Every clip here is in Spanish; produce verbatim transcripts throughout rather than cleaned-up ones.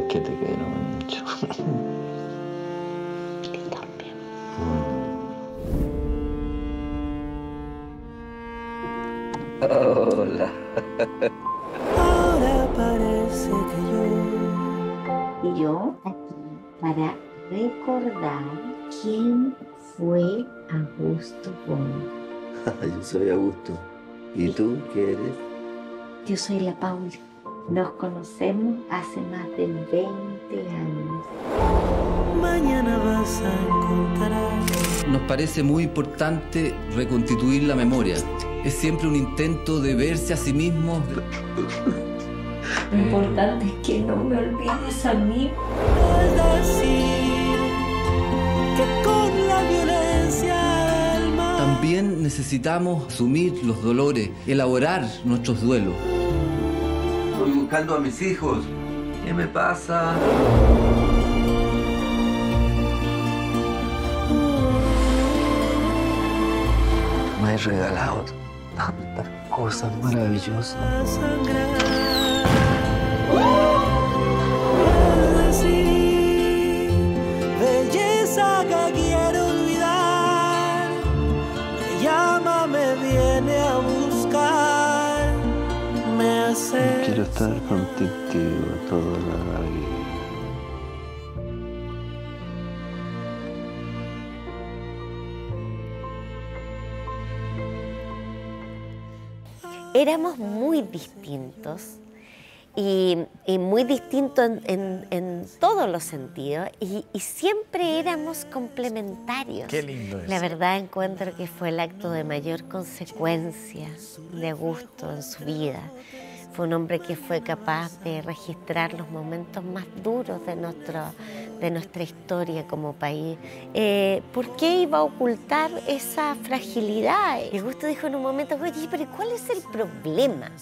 que te quiero mucho. Yo también. Hola. Ahora parece que yo... Y yo aquí para recordar quién fue Augusto Boal. Yo soy Augusto. ¿Y tú qué eres? Yo soy la Paula. Nos conocemos hace más de veinte años. Mañana vas a encontrar... Nos parece muy importante reconstituir la memoria. Es siempre un intento de verse a sí mismo. Lo importante es que no me olvides a mí. Es decir, que con la violencia del mal... También necesitamos asumir los dolores, elaborar nuestros duelos. Estoy buscando a mis hijos. ¿Qué me pasa? Me has regalado tantas cosas maravillosas. a sangrar. Es decir, belleza que quiero olvidar, me llama, me viene a buscar, me hace... Quiero estar contigo toda la vida. Éramos muy distintos y, y muy distintos en, en, en todos los sentidos y, y siempre éramos complementarios. Qué lindo eso. La verdad encuentro que fue el acto de mayor consecuencia de Augusto en su vida. Fue un hombre que fue capaz de registrar los momentos más duros de, nuestro, de nuestra historia como país. Eh, ¿Por qué iba a ocultar esa fragilidad? Y Augusto dijo en un momento, oye, pero ¿cuál es el problema?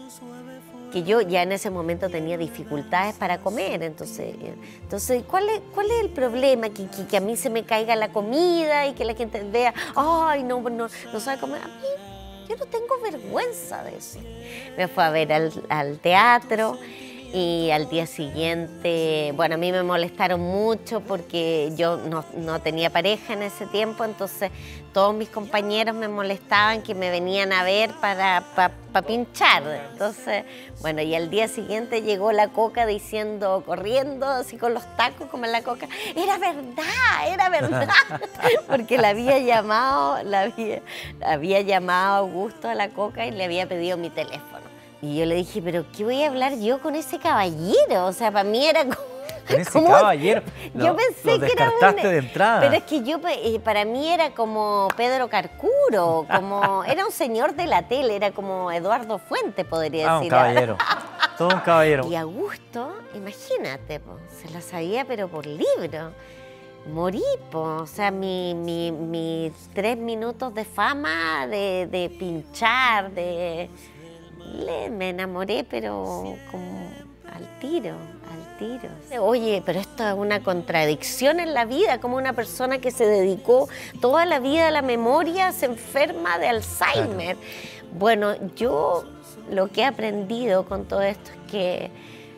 Que yo ya en ese momento tenía dificultades para comer, entonces, entonces ¿cuál es, cuál es el problema? Que, que, que a mí se me caiga la comida y que la gente vea, ay, no, no, no sabe comer. A mí, yo no tengo vergüenza de eso. Me fue a ver al, al teatro y al día siguiente, bueno, a mí me molestaron mucho porque yo no, no tenía pareja en ese tiempo, entonces todos mis compañeros me molestaban que me venían a ver para, para, para pinchar. Entonces, bueno, y al día siguiente llegó la Coca diciendo, corriendo así con los tacos como en la Coca, era verdad, era verdad, porque la había llamado, la había, había llamado a Augusto a la Coca y le había pedido mi teléfono. Y yo le dije, pero ¿qué voy a hablar yo con ese caballero? O sea, para mí era como... Con ese como- caballero. Yo lo- pensé lo que era descartaste un... de entrada. Pero es que yo, eh, para mí era como Pedro Carcuro, como... Era un señor de la tele, era como Eduardo Fuente, podría Ah, un decir. caballero. Todo un caballero. Y Augusto, imagínate, po, se la sabía pero por libro. Morí, po, o sea, mis mi, mi tres minutos de fama, de, de pinchar, de... Le, me enamoré, pero como al tiro, al tiro. Oye, pero esto es una contradicción en la vida, como una persona que se dedicó toda la vida a la memoria se enferma de Alzheimer. Claro. Bueno, yo lo que he aprendido con todo esto es que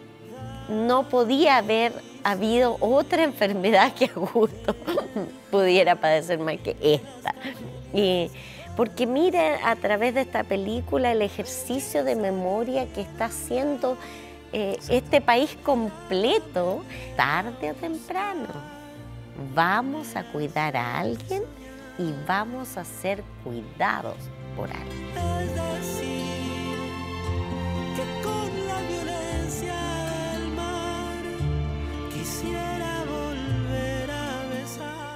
no podía haber habido otra enfermedad que Augusto pudiera padecer más que esta. Y, porque mire a través de esta película el ejercicio de memoria que está haciendo eh, este país completo, tarde o temprano. Vamos a cuidar a alguien y vamos a ser cuidados por alguien. Es decir, que con la violencia del mar quisiera volver a besar.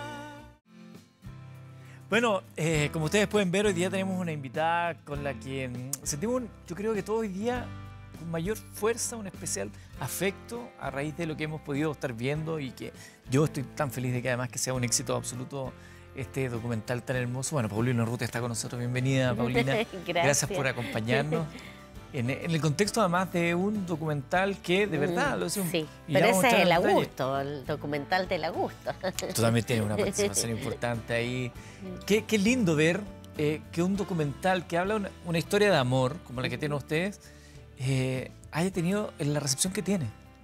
Bueno, eh, como ustedes pueden ver, hoy día tenemos una invitada con la que mm, sentimos, un- yo creo que todo hoy día, con mayor fuerza, un especial afecto a raíz de lo que hemos podido estar viendo y que yo estoy tan feliz de que además que sea un éxito absoluto este documental tan hermoso. Bueno, Paulina Urrutia está con nosotros. Bienvenida, Paulina. Gracias. Gracias por acompañarnos. En, en el contexto además de un documental que de verdad lo decimos. Sí, y pero ya vamos a ese es el entrar en detalle. Augusto, el documental del Augusto. Tú también tienes una participación importante ahí. Qué, qué lindo ver eh, que un documental que habla una, una historia de amor, como la que tienen ustedes, eh, haya tenido la recepción que tiene.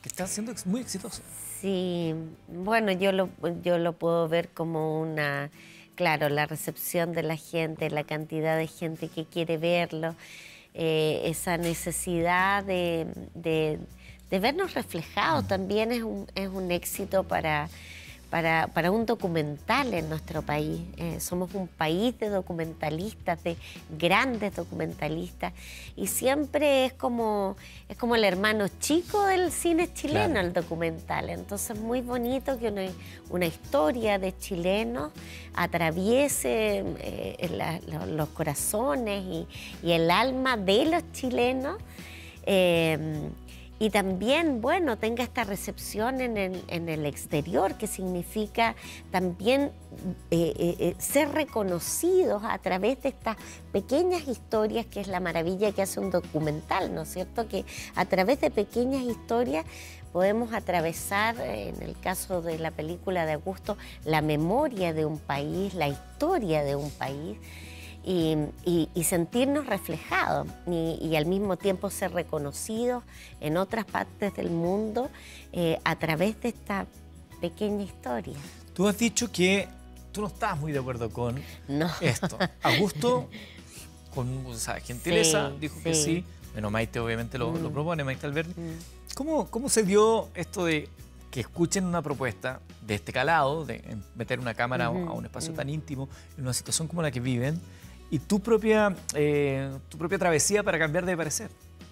que está siendo ex- muy exitoso. Sí, bueno, yo lo, yo lo puedo ver como una, claro, la recepción de la gente, la cantidad de gente que quiere verlo, eh, esa necesidad de, de, de vernos reflejados también es un, es un éxito para, para, para un documental en nuestro país. Eh, somos un país de documentalistas, de grandes documentalistas, y siempre es como, es como el hermano chico del cine chileno, Claro. el documental. Entonces, muy bonito que una, una historia de chilenos atraviese eh, la- la- los corazones y, y el alma de los chilenos. eh, y también, bueno, tenga esta recepción en el, en el exterior, que significa también eh, eh, eh, ser reconocidos a través de estas pequeñas historias, que es la maravilla que hace un documental, ¿no es cierto? Que a través de pequeñas historias podemos atravesar, en el caso de la película de Augusto, la memoria de un país, la historia de un país, y, y- y sentirnos reflejados y, y al mismo tiempo ser reconocidos en otras partes del mundo eh, a través de esta pequeña historia. Tú has dicho que tú no estabas muy de acuerdo con No. esto. Augusto, con o sea, gentileza, Sí, dijo que sí. sí. Bueno, Maite obviamente lo, lo Mm. propone, Maite Alberdi. Mm. ¿Cómo, ¿Cómo se dio esto de que escuchen una propuesta de este calado, de en- meter una cámara a- Ujú, a un espacio mm. tan íntimo, en una situación como la que viven, y tu propia, eh, tu propia travesía para cambiar de parecer?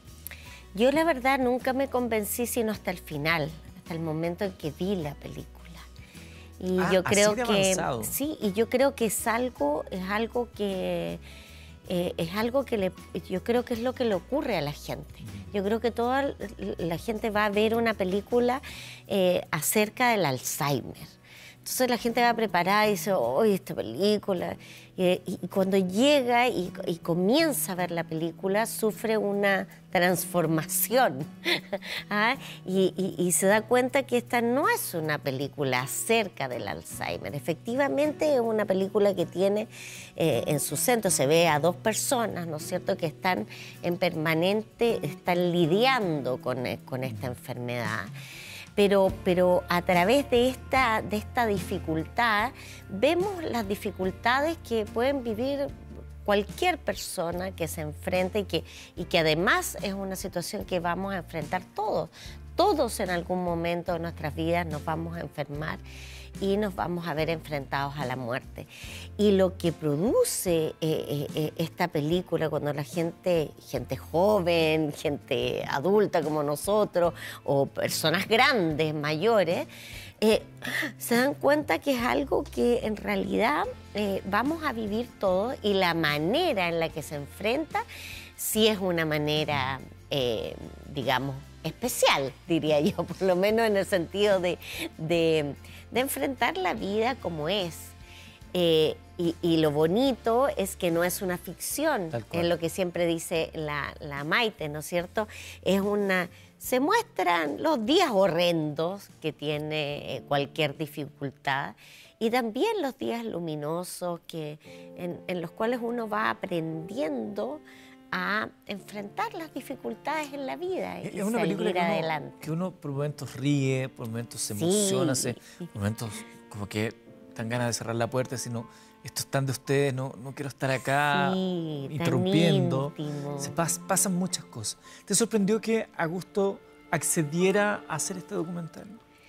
Yo la verdad nunca me convencí sino hasta el final, hasta el momento en que vi la película. Y Ah, yo así creo de que avanzado. sí, y yo creo que es algo, es algo que eh, es algo que le, yo creo que es lo que le ocurre a la gente. Yo creo que toda la gente va a ver una película eh, acerca del Alzheimer. Entonces la gente va preparada y dice, oye, esta película. Eh, y, y cuando llega y, y comienza a ver la película, sufre una transformación. ¿Ah? y, y- y se da cuenta que esta no es una película acerca del Alzheimer. Efectivamente es una película que tiene eh, en su centro, se ve a dos personas, ¿no es cierto?, que están en permanente, están lidiando con, eh, con esta enfermedad. Pero, pero a través de esta, de esta dificultad vemos las dificultades que pueden vivir cualquier persona que se enfrente y que, y que además es una situación que vamos a enfrentar todos. Todos en algún momento de nuestras vidas nos vamos a enfermar y nos vamos a ver enfrentados a la muerte. Y lo que produce eh, eh, eh, esta película cuando la gente, gente joven, gente adulta como nosotros, o personas grandes, mayores, eh, se dan cuenta que es algo que en realidad eh, vamos a vivir todos, y la manera en la que se enfrenta sí es una manera, eh, digamos, especial, diría yo, por lo menos en el sentido de, de, de enfrentar la vida como es. Eh, y, y lo bonito es que no es una ficción, Tal cual. es lo que siempre dice la, la Maite, ¿no es cierto? Es una, se muestran los días horrendos que tiene eh, cualquier dificultad, y también los días luminosos que, en, en los cuales uno va aprendiendo a enfrentar las dificultades en la vida y Es una película salir que uno, adelante. que uno por momentos ríe, por momentos se Sí. emociona, se- por momentos como que dan ganas de cerrar la puerta, sino esto es tan de ustedes, no, no quiero estar acá Sí, tan interrumpiendo. íntimo. Se pas- pasan muchas cosas. ¿Te sorprendió que Augusto accediera a hacer este documental?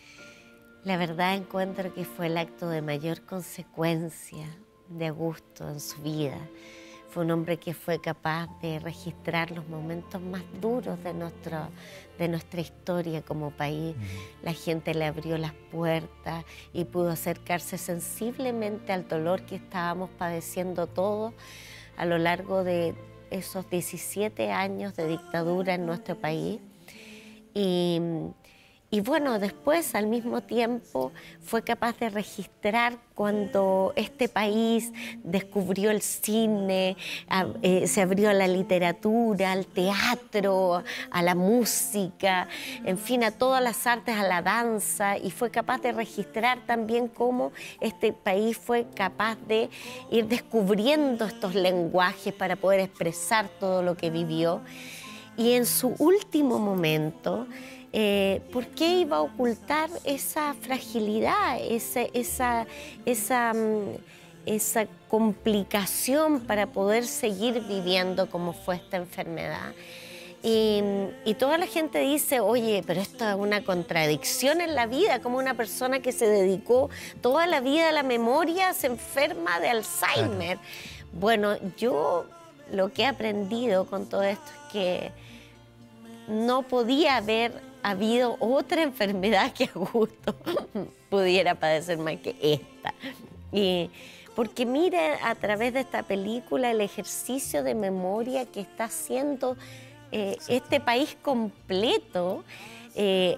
La verdad encuentro que fue el acto de mayor consecuencia de Augusto en su vida. Fue un hombre que fue capaz de registrar los momentos más duros de, nuestro, de nuestra historia como país. La gente le abrió las puertas y pudo acercarse sensiblemente al dolor que estábamos padeciendo todos a lo largo de esos diecisiete años de dictadura en nuestro país. Y, y bueno, después al mismo tiempo fue capaz de registrar cuando este país descubrió el cine, a- eh, se abrió a la literatura, al teatro, a la música, en fin, a todas las artes, a la danza, y fue capaz de registrar también cómo este país fue capaz de ir descubriendo estos lenguajes para poder expresar todo lo que vivió. Y en su último momento, eh, ¿por qué iba a ocultar esa fragilidad, esa, esa, esa, mm, esa complicación para poder seguir viviendo como fue esta enfermedad? Y, y toda la gente dice, oye, pero esto es una contradicción en la vida, como una persona que se dedicó toda la vida a la memoria se enferma de Alzheimer. Claro. Bueno, yo lo que he aprendido con todo esto es que no podía haber habido otra enfermedad que Augusto pudiera padecer más que esta. Y porque mire a través de esta película el ejercicio de memoria que está haciendo eh, este país completo, eh,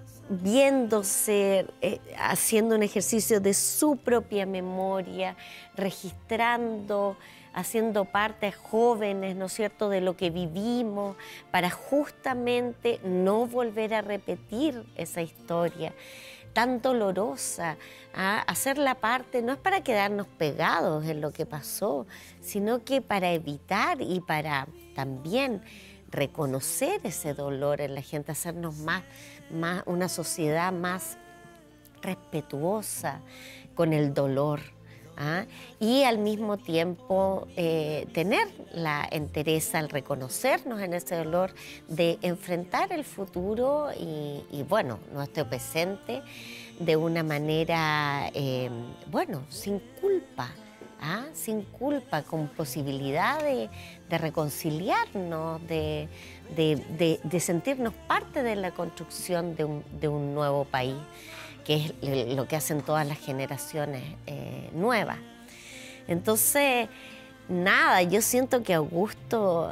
viéndose, eh, haciendo un ejercicio de su propia memoria, registrando, haciendo parte jóvenes, ¿no es cierto?, de lo que vivimos, para justamente no volver a repetir esa historia tan dolorosa. ¿Ah? Hacer la parte no es para quedarnos pegados en lo que pasó, sino que para evitar y para también reconocer ese dolor en la gente, hacernos más, más una sociedad más respetuosa con el dolor. ¿Ah? Y al mismo tiempo eh, tener la entereza al reconocernos en ese dolor de enfrentar el futuro y, y bueno, nuestro presente de una manera, eh, bueno, sin culpa, ¿ah? Sin culpa, con posibilidad de, de reconciliarnos, de, de, de, de sentirnos parte de la construcción de un, de un nuevo país, que es lo que hacen todas las generaciones eh, nuevas. Entonces, nada, yo siento que Augusto,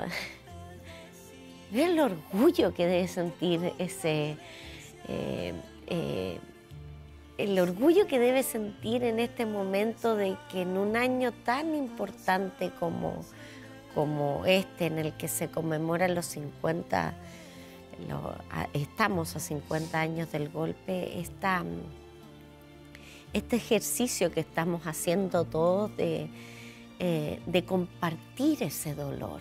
es el orgullo que debe sentir ese, eh, eh, el orgullo que debe sentir en este momento de que en un año tan importante como, como este, en el que se conmemoran los cincuenta, Lo, a, estamos a cincuenta años del golpe, esta, este ejercicio que estamos haciendo todos de, eh, de compartir ese dolor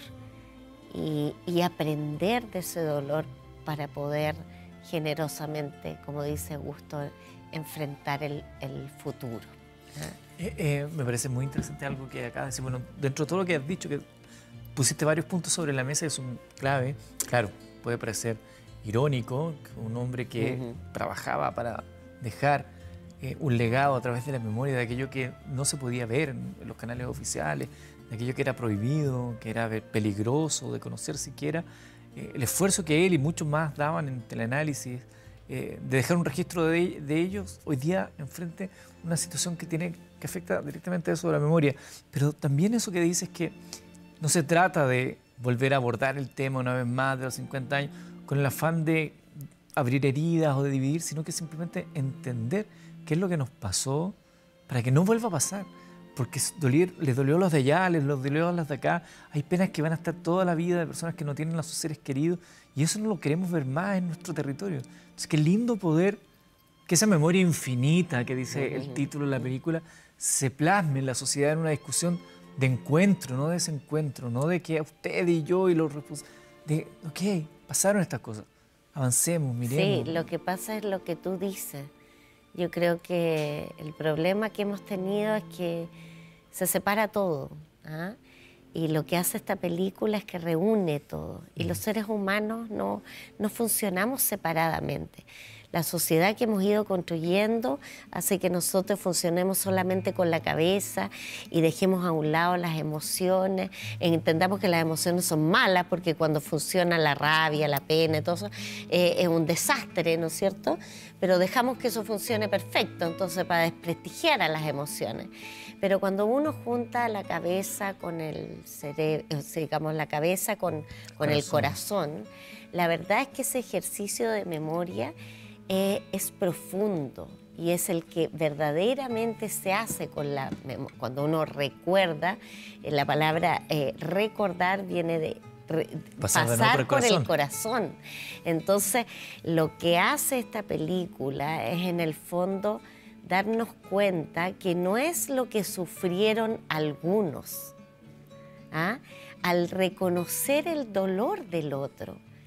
y, y aprender de ese dolor para poder generosamente, como dice Augusto, enfrentar el, el futuro. ¿Ah? Eh, eh, me parece muy interesante algo que acabas de decir. Bueno, dentro de todo lo que has dicho, que pusiste varios puntos sobre la mesa que son clave, claro. Puede parecer irónico que un hombre que uh-huh. trabajaba para dejar eh, un legado a través de la memoria de aquello que no se podía ver en, en los canales oficiales, de aquello que era prohibido, que era peligroso de conocer siquiera, eh, el esfuerzo que él y muchos más daban en teleanálisis, eh, de dejar un registro de, de ellos, hoy día enfrente una situación que, tiene, que afecta directamente a eso de la memoria. Pero también eso que dices que no se trata de volver a abordar el tema una vez más de los cincuenta años con el afán de abrir heridas o de dividir, sino que simplemente entender qué es lo que nos pasó para que no vuelva a pasar. Porque doler, les dolió a los de allá, les dolió a los de acá. Hay penas que van a estar toda la vida de personas que no tienen a sus seres queridos y eso no lo queremos ver más en nuestro territorio. Entonces, qué lindo poder que esa memoria infinita que dice el título de la película se plasme en la sociedad en una discusión de encuentro, no de desencuentro, no de que usted y yo y los repus... de, ok, pasaron estas cosas, avancemos, miremos. Sí, lo que pasa es lo que tú dices. Yo creo que el problema que hemos tenido es que se separa todo, ¿ah? Y lo que hace esta película es que reúne todo. Y los seres humanos no, no funcionamos separadamente. La sociedad que hemos ido construyendo hace que nosotros funcionemos solamente con la cabeza y dejemos a un lado las emociones. Entendamos que las emociones son malas porque cuando funciona la rabia, la pena, todo eso, eh, es un desastre, ¿no es cierto? Pero dejamos que eso funcione perfecto, entonces para desprestigiar a las emociones. Pero cuando uno junta la cabeza con el cerebro, digamos la cabeza con, con el corazón, la verdad es que ese ejercicio de memoria Eh, es profundo y es el que verdaderamente se hace con la, cuando uno recuerda. Eh, la palabra eh, recordar viene de re, pasar, pasar de por, el por el corazón. Entonces, lo que hace esta película es en el fondo darnos cuenta que no es lo que sufrieron algunos. ¿Ah? Al reconocer el dolor del otro,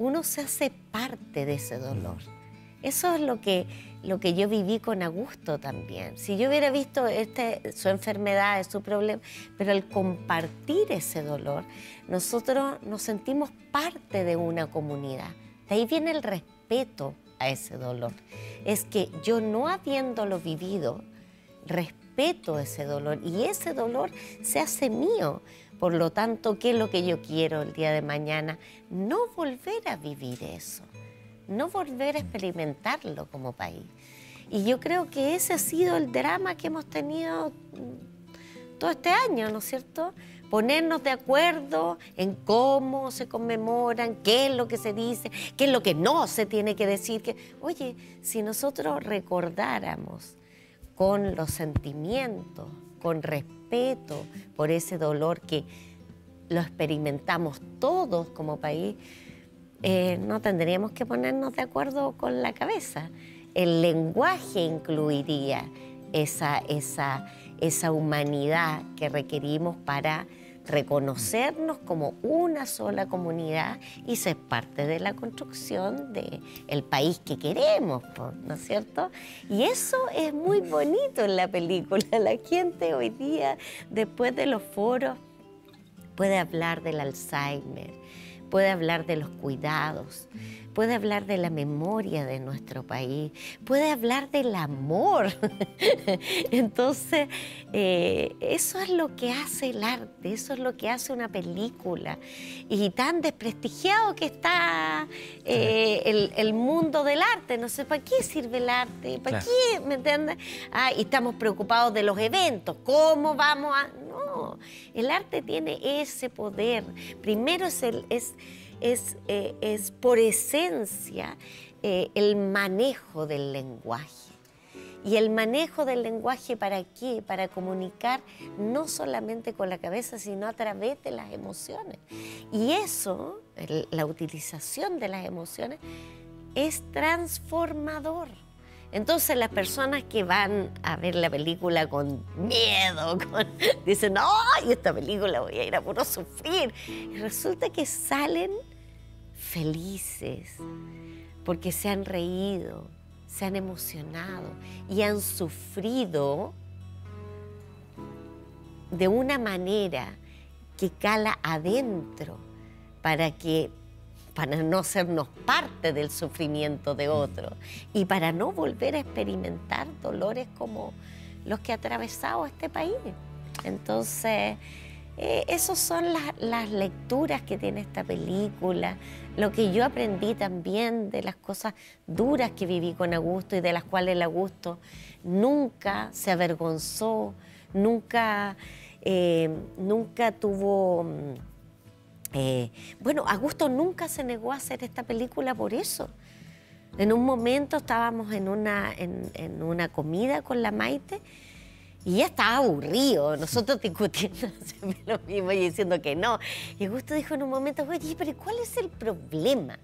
uno se hace parte de ese dolor. Eso es lo que, lo que yo viví con Augusto también. Si yo hubiera visto este, su enfermedad, su problema, pero al compartir ese dolor, nosotros nos sentimos parte de una comunidad. De ahí viene el respeto a ese dolor. Es que yo, no habiéndolo vivido, respeto ese dolor y ese dolor se hace mío. Por lo tanto, ¿qué es lo que yo quiero el día de mañana? No volver a vivir eso. No volver a experimentarlo como país. Y yo creo que ese ha sido el drama que hemos tenido todo este año, ¿no es cierto? Ponernos de acuerdo en cómo se conmemoran, qué es lo que se dice, qué es lo que no se tiene que decir. Que, oye, si nosotros recordáramos con los sentimientos, con respeto por ese dolor que lo experimentamos todos como país, Eh, no tendríamos que ponernos de acuerdo con la cabeza. El lenguaje incluiría esa, esa, esa humanidad que requerimos para reconocernos como una sola comunidad y ser parte de la construcción del país que queremos, ¿no es cierto? Y eso es muy bonito en la película. La gente hoy día, después de los foros, puede hablar del Alzheimer, puede hablar de los cuidados, puede hablar de la memoria de nuestro país, puede hablar del amor. Entonces, eh, eso es lo que hace el arte, eso es lo que hace una película. Y tan desprestigiado que está eh, el, el mundo del arte. No sé, ¿para qué sirve el arte? ¿Para Claro. qué? ¿Me entiendes? Ah, y estamos preocupados de los eventos. ¿Cómo vamos a...? No, el arte tiene ese poder. Primero es, el, es, es, eh, es por esencia eh, el manejo del lenguaje. Y el manejo del lenguaje, ¿para qué? Para comunicar no solamente con la cabeza, sino a través de las emociones. Y eso, el, la utilización de las emociones, es transformador. Entonces las personas que van a ver la película con miedo, con, dicen, ¡ay, esta película voy a ir a puro sufrir! Y resulta que salen felices porque se han reído, se han emocionado y han sufrido de una manera que cala adentro para que para no sernos parte del sufrimiento de otros y para no volver a experimentar dolores como los que ha atravesado este país. Entonces, eh, esas son las, las lecturas que tiene esta película, lo que yo aprendí también de las cosas duras que viví con Augusto y de las cuales el Augusto nunca se avergonzó, nunca, eh, nunca tuvo... Eh, bueno, Augusto nunca se negó a hacer esta película por eso. En un momento estábamos en una, en, en una comida con la Maite y ya estaba aburrido, nosotros discutiendo lo mismo y diciendo que no. Y Augusto dijo en un momento, oye, pero ¿cuál es el problema?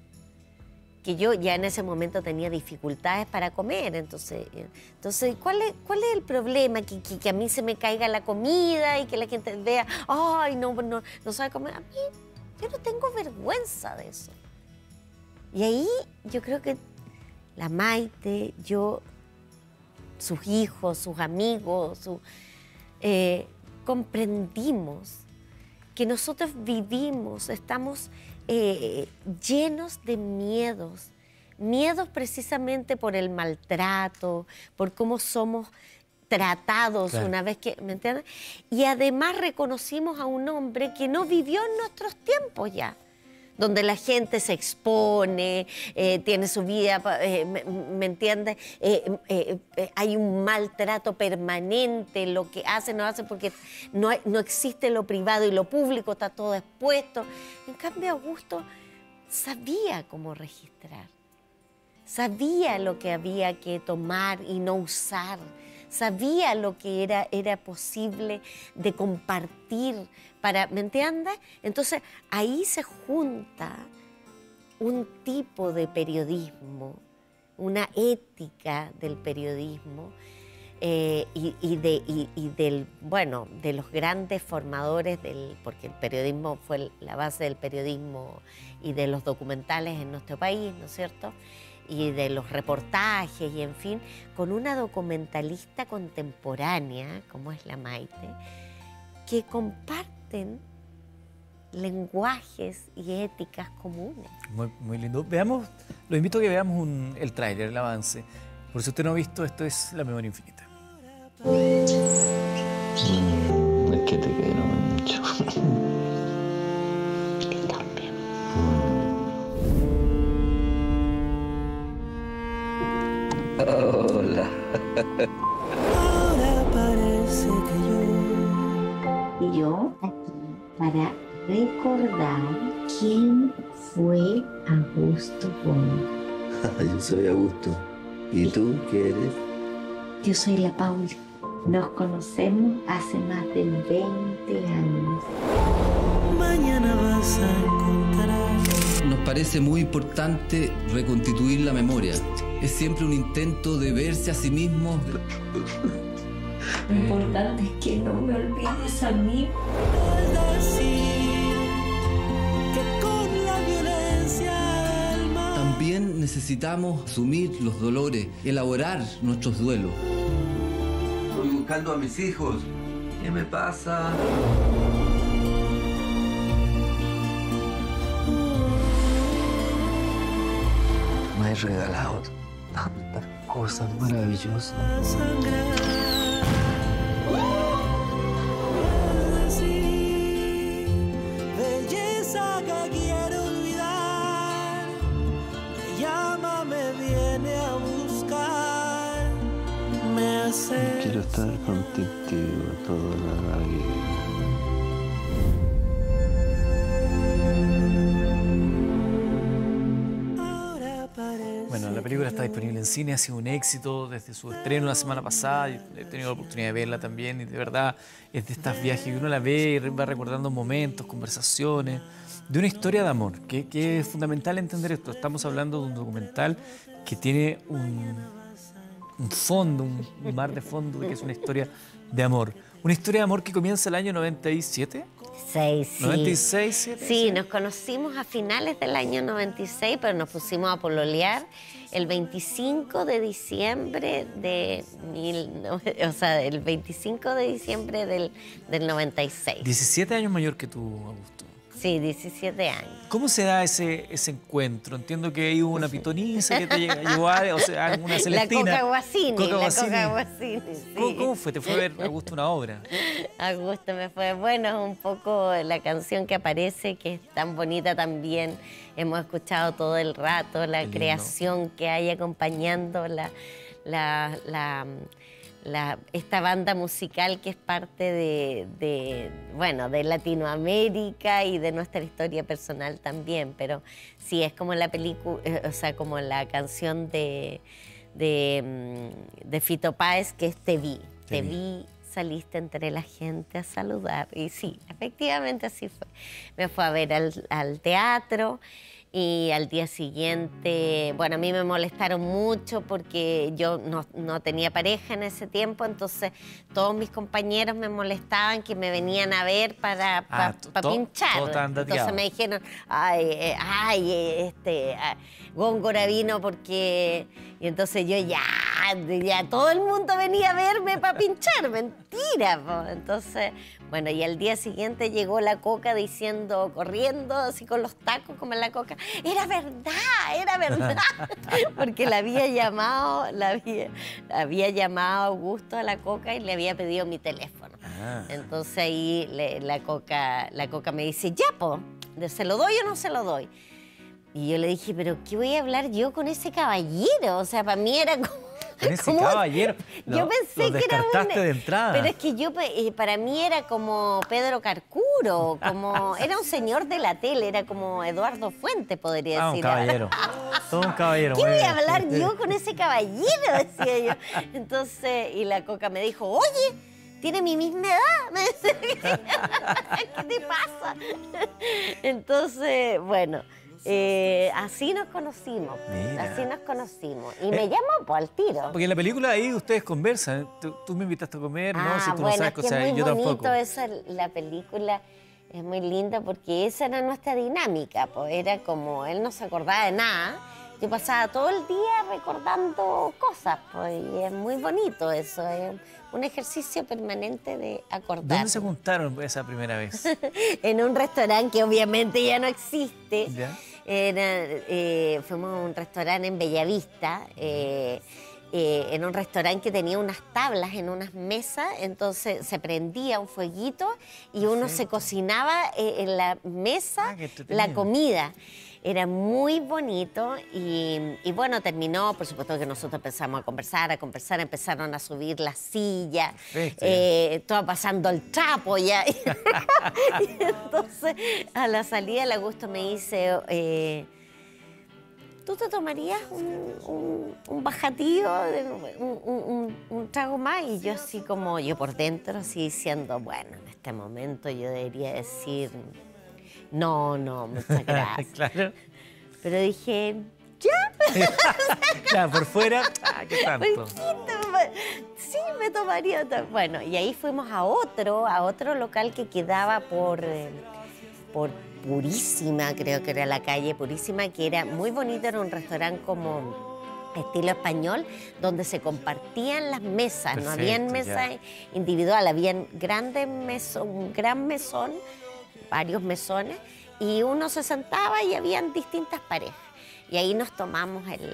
Que yo ya en ese momento tenía dificultades para comer, entonces, entonces ¿cuál es, cuál es el problema? Que, que, que a mí se me caiga la comida y que la gente vea, ay, no, no, no sabe comer. A mí, yo no tengo vergüenza de eso. Y ahí yo creo que la Maite, yo, sus hijos, sus amigos, su, eh, comprendimos que nosotros vivimos, estamos eh, llenos de miedos, miedos precisamente por el maltrato, por cómo somos tratados Claro. una vez que, ¿me entiendes? Y además reconocimos a un hombre que no vivió en nuestros tiempos ya, donde la gente se expone, eh, tiene su vida, eh, me, ¿me entiendes? Eh, eh, eh, hay un maltrato permanente, lo que hacen, no hacen, porque no, hay- no existe lo privado y lo público, está todo expuesto. En cambio, Augusto sabía cómo registrar, sabía lo que había que tomar y no usar, sabía lo que era, era posible de compartir para, ¿me entiendes? Entonces ahí se junta un tipo de periodismo, una ética del periodismo eh, y, y, de, y, y del, bueno, de los grandes formadores, del, porque el periodismo fue la base del periodismo y de los documentales en nuestro país, ¿no es cierto? Y de los reportajes y en fin, con una documentalista contemporánea, como es la Maite, que comparten lenguajes y éticas comunes. Muy, muy lindo. Veamos, los invito a que veamos un, el tráiler, el avance. Por si usted no ha visto, esto es La Memoria Infinita. Mm, es que te quiero mucho. Yo también. Hola. Ahora parece que yo Y yo aquí para recordar quién fue Augusto Bono. Yo soy Augusto. ¿Y tú qué eres? Yo soy la Paula. Nos conocemos hace más de veinte años. mañana vas a encontrar. Nos parece muy importante reconstituir la memoria. Es siempre un intento de verse a sí mismo. Lo importante es que no me olvides a mí. Decir que con la violencia del mar También necesitamos asumir los dolores, elaborar nuestros duelos. Estoy buscando a mis hijos. ¿Qué me pasa? Me has regalado tantas cosas maravillosas. sangrar. Decir, belleza que quiero olvidar, me llama, me viene a buscar, me hace. Quiero estar contigo toda la vida. Bueno, la película está disponible en cine, ha sido un éxito desde su estreno la semana pasada. Yo he tenido la oportunidad de verla también y de verdad es de estas viajes que uno la ve y va recordando momentos, conversaciones, de una historia de amor, que, que es fundamental entender esto. Estamos hablando de un documental que tiene un, un fondo, un, un mar de fondo, de que es una historia de amor. Una historia de amor que comienza el año noventa y siete. Seis, sí. noventa y seis, siete, Sí, nos conocimos a finales del año noventa y seis, pero nos pusimos a pololear el veinticinco de diciembre de mil, o sea, el veinticinco de diciembre del, del noventa y seis. diecisiete años mayor que tú, Augusto. Sí, diecisiete años. ¿Cómo se da ese, ese encuentro? Entiendo que hay una pitoniza que te llevó a, o sea, una Celestina. La Coca Guasini, Coca la Guasini. Coca Guasini, sí. ¿Cómo, cómo fue? ¿Te fue a ver, Augusto, una obra? Augusto me fue, bueno, un poco la canción que aparece, que es tan bonita también. Hemos escuchado todo el rato, la lindo. creación que hay acompañando la, la, la, la- esta banda musical que es parte de, de, bueno, de Latinoamérica y de nuestra historia personal también. Pero sí, es como la película, o sea, como la canción de, de, mm, de Fito Páez, que es Te vi. Te Te vi. vi, saliste entre la gente a saludar. Y sí, efectivamente así fue. Me fue a ver al, al teatro y al día siguiente, bueno, a mí me molestaron mucho porque yo no, no tenía pareja en ese tiempo, entonces todos mis compañeros me molestaban que me venían a ver para pa- Ah, to- pa to- pinchar. todos estaban Entonces dateados. me dijeron, ay, eh, ay, eh, este, ah, Góngora vino porque... Y entonces yo ya, ya todo el mundo venía a verme para pinchar, mentira. Po. Entonces, bueno, y al día siguiente llegó la Coca diciendo, corriendo así con los tacos como la Coca, era verdad, era verdad. Porque la había llamado, la había, la había llamado Augusto a la Coca y le había pedido mi teléfono. Ah. Entonces ahí le- la, Coca, la Coca me dice, ya, po, ¿se lo doy o no se lo doy? Y yo le dije, ¿pero qué voy a hablar yo con ese caballero? O sea, para mí era como... Con ese como- caballero. Yo Lo- pensé lo que era un... descartaste de entrada. Pero es que yo, eh, para mí era como Pedro Carcuro, como... Era un señor de la tele, era como Eduardo Fuente, podría Ah, un decir. caballero. Todo un caballero. ¿Qué muy voy bien. a hablar yo con ese caballero? Decía yo. Entonces, y la Coca me dijo, oye, tiene mi misma edad. Me decía, ¿qué te pasa? Entonces, bueno, Eh, así nos conocimos, Mira. así nos conocimos. Y me llamó pues, al tiro. Porque en la película ahí ustedes conversan. Tú, tú me invitaste a comer, ¿no? Ah, Si tú bueno, no sabes es que cosas, es muy yo bonito tampoco. esa, la película es muy linda porque esa era nuestra dinámica, pues era como, él no se acordaba de nada, yo pasaba todo el día recordando cosas, pues, y es muy bonito eso, es un ejercicio permanente de acordar. ¿Dónde se juntaron esa primera vez? En un restaurante que obviamente ya no existe. ¿Ya? Era, eh, fuimos a un restaurante en Bellavista, eh, eh, en un restaurante que tenía unas tablas en unas mesas, entonces se prendía un fueguito y uno se cocinaba eh, en la mesa Ah, qué entretenido. la comida. Era muy bonito y, y bueno, terminó, por supuesto que nosotros empezamos a conversar, a conversar, empezaron a subir las sillas, Perfecto. eh, todo pasando el trapo ya. Y entonces, a la salida, el Augusto me dice, eh, ¿tú te tomarías un, un, un bajativo, un, un, un, un trago más? Y yo así como, yo por dentro, así diciendo, bueno, en este momento yo debería decir, no, no, muchas gracias. Claro. Pero dije, Claro, por fuera, ah, ¿qué tanto? sí, me tomaría. to- Bueno, y ahí fuimos a otro, a otro local que quedaba por, eh, por Purísima, creo que era la calle Purísima, que era muy bonito, era un restaurante como estilo español, donde se compartían las mesas, no habían Perfecto, mesas individuales, habían grandes mesón, un gran mesón, varios mesones, y uno se sentaba y habían distintas parejas. Y ahí nos tomamos el,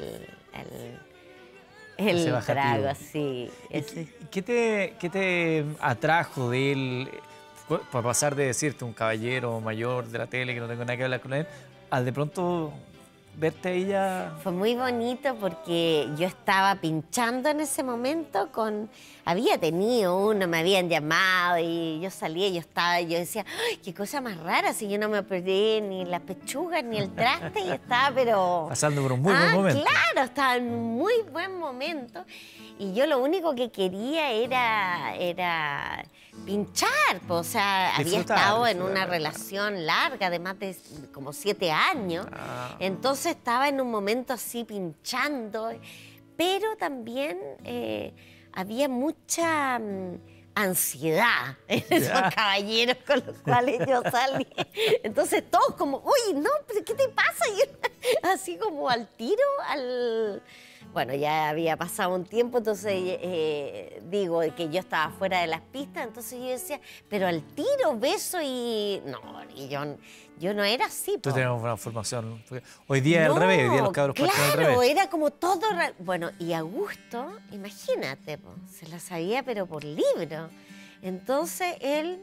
el, Ese el bajativo. trago, así. ¿Y ese. qué- ¿Qué te, qué te atrajo de él? Para pasar de decirte un caballero mayor de la tele que no tengo nada que hablar con él, al de pronto verte a ella. Fue muy bonito porque yo estaba pinchando en ese momento con... Había tenido uno, me habían llamado y yo salía y yo estaba, yo decía, ¡ay, qué cosa más rara! Si yo no me perdí ni las pechugas ni el traste y estaba, pero... Pasando por un muy ah, buen momento. Claro, estaba en un muy buen momento. Y yo lo único que quería era, era pinchar, pues, o sea, había Disfrutar, estado en disfrutar. una relación larga de más de como siete años. Ah. Entonces estaba en un momento así pinchando, pero también eh, había mucha mm, ansiedad en esos Ya. caballeros con los cuales yo salí. Entonces todos como, uy, no, pero ¿qué te pasa? Y yo, así como al tiro, al... Bueno, ya había pasado un tiempo, entonces eh, digo que yo estaba fuera de las pistas, entonces yo decía, pero al tiro, beso y... No, y yo, yo no era así. Tú po. tenemos una formación. porque Hoy día es No, al revés, hoy día los cabros parten al claro, revés. era como todo... re- Bueno, y Augusto, imagínate, po, se la sabía pero por libro. Entonces él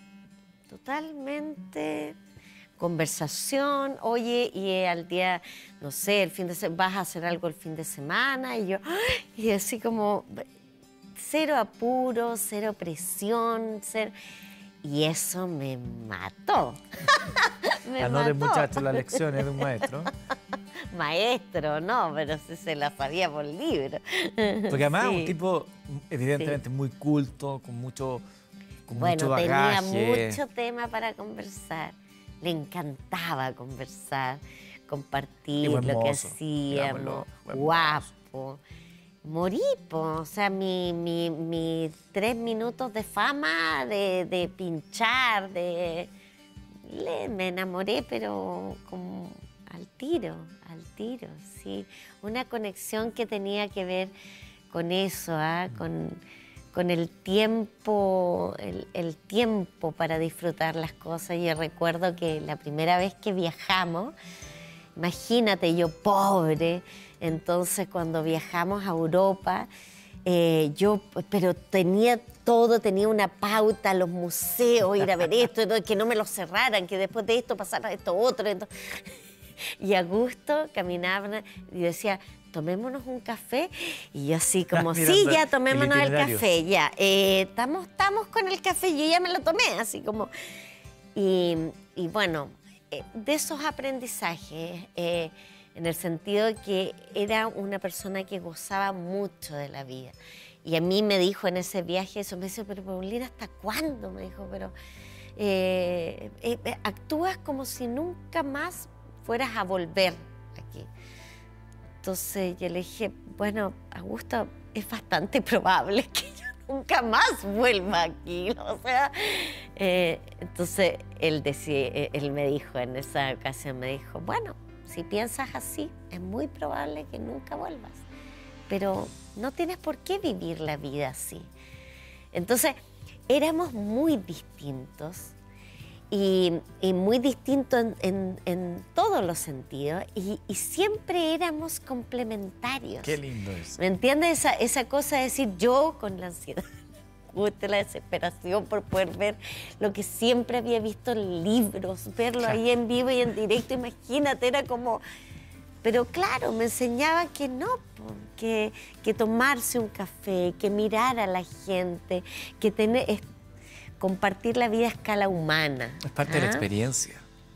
totalmente... Conversación, oye, y eh, al día, no sé, el fin de semana, vas a hacer algo el fin de semana, y yo, ¡ay! Y así como, cero apuro, cero presión, cero... Y eso me mató. me Anoten, mató. muchachos, las lecciones de un maestro. Maestro, no, pero sí se la sabía por libro. Porque además es Sí. un tipo, evidentemente, muy culto, con mucho, con mucho Bueno, tenía bagaje. mucho tema para conversar. Le encantaba conversar, compartir Y buen lo que mozo, hacíamos. digámoslo, buen Guapo. Morí, po. O sea, mi, mi, mi tres minutos de fama, de, de pinchar, de... Le, me enamoré, pero como al tiro, al tiro, sí. Una conexión que tenía que ver con eso, ¿ah? con, con el tiempo, el, el tiempo para disfrutar las cosas. Yo recuerdo que la primera vez que viajamos, imagínate, yo pobre, entonces cuando viajamos a Europa, eh, yo, pero tenía todo, tenía una pauta, los museos, ir a ver esto, que no me lo cerraran, que después de esto pasara esto otro. Entonces, y a gusto caminaban y decía, tomémonos un café. Y yo así como, sí, Mirando ya el tomémonos el, itinerario. café, ya. Eh, estamos, estamos con el café, yo ya me lo tomé, así como... Y, y bueno, eh, de esos aprendizajes, eh, en el sentido de que era una persona que gozaba mucho de la vida. Y a mí me dijo en ese viaje eso, me dice, pero Paulina, ¿hasta cuándo? Me dijo, pero eh, eh, eh, actúas como si nunca más fueras a volver aquí. Entonces yo le dije, bueno, Augusto, es bastante probable que yo nunca más vuelva aquí, o sea, eh, entonces él, decía, él me dijo en esa ocasión, me dijo, bueno, si piensas así, es muy probable que nunca vuelvas, pero no tienes por qué vivir la vida así. Entonces, éramos muy distintos y, y muy distintos en, en, en todos los sentidos y, y siempre éramos complementarios. Qué lindo eso. ¿Me entiendes? Esa, esa cosa de decir yo con la ansiedad, la desesperación por poder ver lo que siempre había visto en libros, verlo Claro. ahí en vivo y en directo, imagínate, era como... Pero claro, me enseñaba que no, po, que, que tomarse un café, que mirar a la gente, que tener, es, compartir la vida a escala humana. Es parte de la ¿ah? experiencia.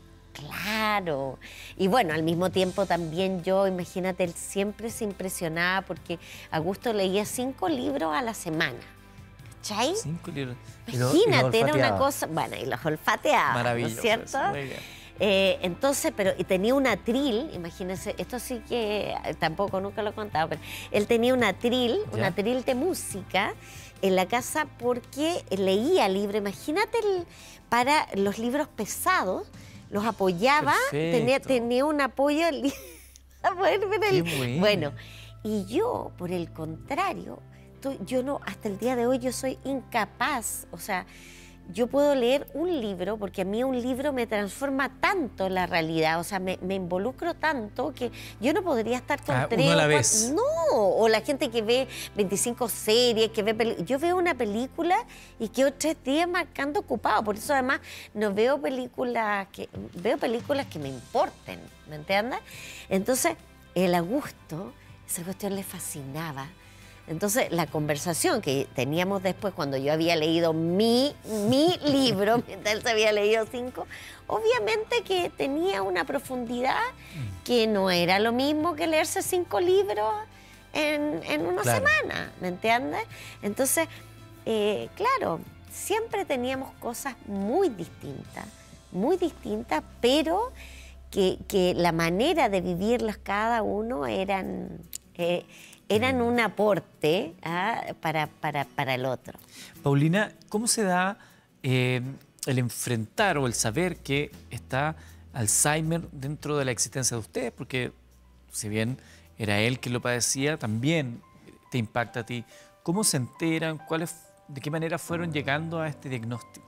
Claro. Y bueno, al mismo tiempo también yo, imagínate, él siempre se impresionaba porque Augusto leía cinco libros a la semana. ¿Cachai? Cinco libros. Imagínate, era una cosa... Bueno, y los olfateaba, Maravilloso. ¿no es cierto? eso, muy bien. Eh, entonces, pero y tenía un atril, imagínense, esto sí que eh, tampoco nunca lo he contado, pero él tenía un atril, un ¿Ya? atril de música en la casa porque leía libros, imagínate, el, para los libros pesados, los apoyaba, tenía, Perfecto. tenía un apoyo li- a poder ver el... Qué bueno. Bueno, y yo, por el contrario, estoy- yo no, hasta el día de hoy yo soy incapaz, o sea, yo puedo leer un libro, porque a mí un libro me transforma tanto la realidad, o sea, me, me involucro tanto que yo no podría estar con Ah, tres uno a la o vez. cuatro- No, o la gente que ve veinticinco series, que ve peli- yo veo una película y quedo tres días marcando ocupado, por eso además no veo películas que, veo películas que me importen, ¿me entiendes? Entonces, el Augusto, esa cuestión le fascinaba. Entonces, la conversación que teníamos después, cuando yo había leído mi, mi libro, mientras él se había leído cinco, obviamente que tenía una profundidad que no era lo mismo que leerse cinco libros en, en una Claro. semana, ¿me entiendes? Entonces, eh, claro, siempre teníamos cosas muy distintas, muy distintas, pero que, que la manera de vivirlas cada uno eran... eh, eran un aporte ¿ah? para, para, para el otro. Paulina, ¿cómo se da eh, el enfrentar o el saber que está Alzheimer dentro de la existencia de ustedes? Porque si bien era él quien lo padecía, también te impacta a ti. ¿Cómo se enteran? ¿Cuáles, de qué manera fueron llegando a este diagnóstico?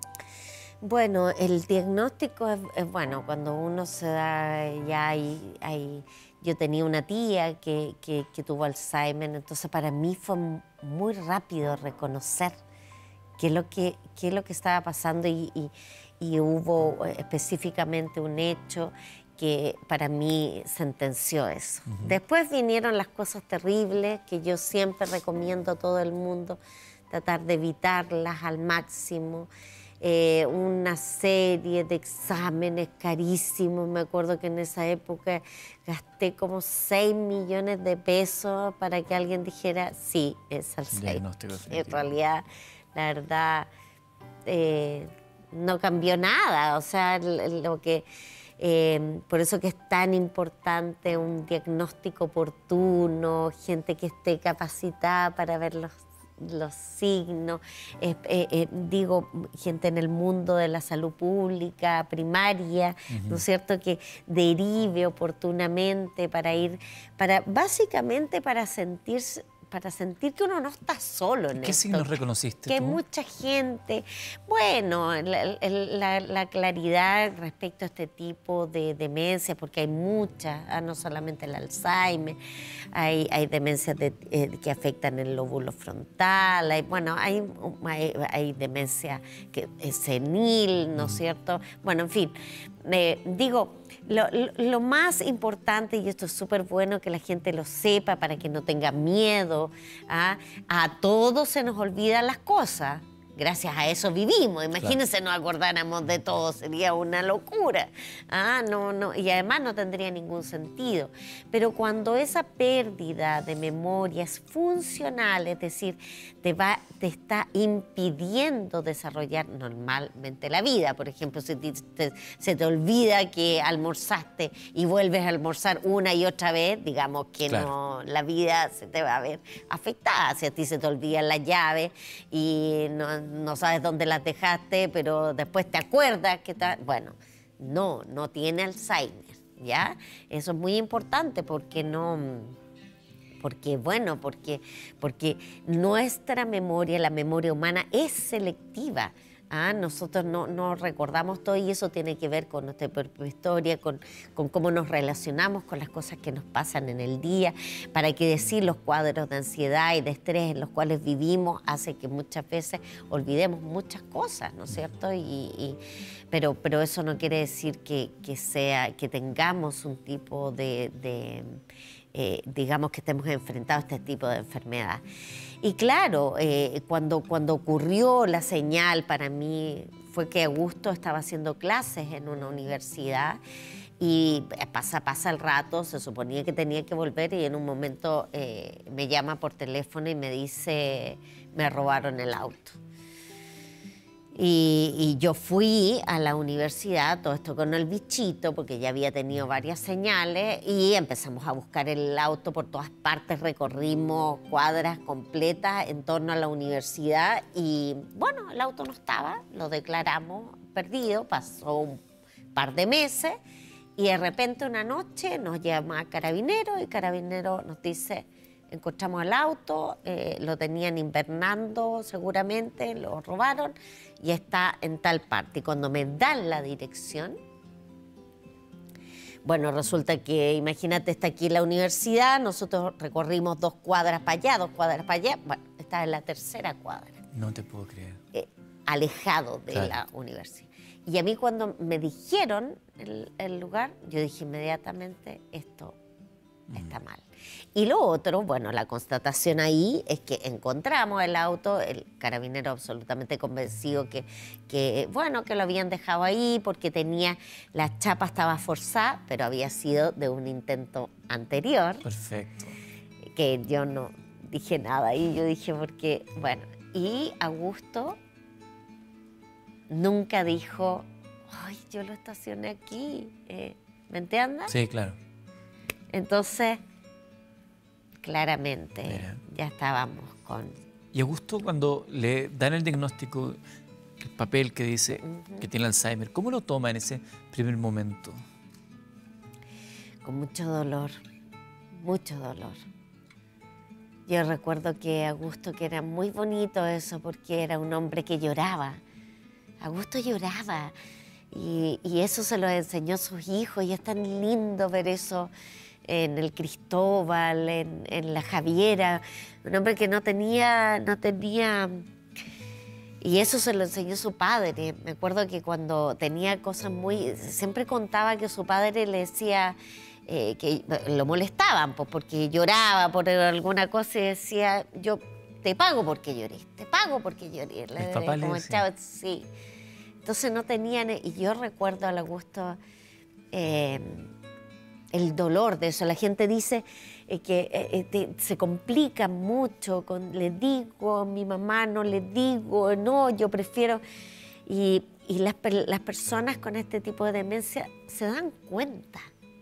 Bueno, el diagnóstico es, es bueno, cuando uno se da, ya hay, hay yo tenía una tía que, que, que tuvo Alzheimer, entonces para mí fue muy rápido reconocer qué es lo que, qué es lo que estaba pasando y, y, y hubo específicamente un hecho que para mí sentenció eso. Uh-huh. Después vinieron las cosas terribles que yo siempre recomiendo a todo el mundo tratar de evitarlas al máximo. Eh, una serie de exámenes carísimos. Me acuerdo que en esa época gasté como seis millones de pesos para que alguien dijera sí, es Alzheimer. En realidad, la verdad, eh, no cambió nada. O sea, lo que, eh, por eso que es tan importante un diagnóstico oportuno, gente que esté capacitada para ver los los signos, eh, eh, eh, digo, gente en el mundo de la salud pública, primaria, uh-huh. ¿no es cierto?, que derive oportunamente para ir, para básicamente para sentirse, para sentir que uno no está solo en ¿Qué esto. signos reconociste Que tú? hay mucha gente. Bueno, la, la, la claridad respecto a este tipo de demencia, porque hay muchas, no solamente el Alzheimer, hay, hay demencias de, eh, que afectan el lóbulo frontal, hay, bueno, hay, hay, hay demencia que es senil, ¿no es cierto? Bueno, en fin, eh, digo, Lo, lo más importante, y esto es súper bueno que la gente lo sepa para que no tenga miedo, ¿ah? A todos se nos olvidan las cosas, gracias a eso vivimos. Imagínense, claro, nos acordáramos de todo, sería una locura. Ah, no, no, y además no tendría ningún sentido. Pero cuando esa pérdida de memoria es funcional, es decir, te, va, te está impidiendo desarrollar normalmente la vida. Por ejemplo, si te, te, se te olvida que almorzaste y vuelves a almorzar una y otra vez, digamos que claro, no, la vida se te va a ver afectada. Si a ti se te olvidan las llaves y no, no sabes dónde las dejaste, pero después te acuerdas que está, bueno, no, no tiene Alzheimer, ¿ya? Eso es muy importante porque no, porque bueno, porque, porque nuestra memoria, la memoria humana es selectiva. Ah, nosotros no, no recordamos todo y eso tiene que ver con nuestra propia historia, con, con cómo nos relacionamos con las cosas que nos pasan en el día. Para qué decir, los cuadros de ansiedad y de estrés en los cuales vivimos hace que muchas veces olvidemos muchas cosas, ¿no es cierto? Y, y, pero, pero eso no quiere decir que, que, sea, que tengamos un tipo de... de Eh, digamos que estemos enfrentados a este tipo de enfermedad. Y claro, eh, cuando, cuando ocurrió la señal para mí fue que Augusto estaba haciendo clases en una universidad y pasa, pasa el rato, se suponía que tenía que volver y en un momento eh, me llama por teléfono y me dice, me robaron el auto. Y, y yo fui a la universidad, todo esto con el bichito, porque ya había tenido varias señales, y empezamos a buscar el auto por todas partes, recorrimos cuadras completas en torno a la universidad, y bueno, el auto no estaba, lo declaramos perdido, pasó un par de meses, y de repente una noche nos llama Carabineros, y Carabineros nos dice, encontramos el auto, eh, lo tenían invernando seguramente, lo robaron y está en tal parte. Y cuando me dan la dirección, bueno, resulta que, imagínate, está aquí la universidad, nosotros recorrimos dos cuadras para allá, dos cuadras para allá, bueno, está en la tercera cuadra. No te puedo creer. Eh, alejado de claro, la universidad. Y a mí cuando me dijeron el, el lugar, yo dije inmediatamente, esto está mal. Y lo otro, bueno, la constatación ahí es que encontramos el auto, el carabinero absolutamente convencido que, que, bueno, que lo habían dejado ahí porque tenía, la chapa estaba forzada, pero había sido de un intento anterior. Perfecto. Que yo no dije nada ahí, yo dije porque, bueno, y Augusto nunca dijo, ay, yo lo estacioné aquí, eh, ¿me entiendes? Sí, claro. Entonces, claramente, Mira, ya estábamos con... Y Augusto, cuando le dan el diagnóstico, el papel que dice uh-huh, que tiene Alzheimer, ¿cómo lo toma en ese primer momento? Con mucho dolor, mucho dolor. Yo recuerdo que Augusto, que era muy bonito eso, porque era un hombre que lloraba. Augusto lloraba y, y eso se lo enseñó a sus hijos y es tan lindo ver eso en el Cristóbal, en, en la Javiera, un hombre que no tenía, no tenía, y eso se lo enseñó su padre. Me acuerdo que cuando tenía cosas muy, siempre contaba que su padre le decía eh, que lo molestaban, pues, porque lloraba por alguna cosa y decía, yo te pago porque lloré, te pago porque lloré. El papá le decía. Sí. Entonces no tenían, y yo recuerdo al Augusto, eh, el dolor de eso. La gente dice eh, que eh, te, se complica mucho con le digo a mi mamá, no le digo, no, yo prefiero. Y, y las, las personas con este tipo de demencia se dan cuenta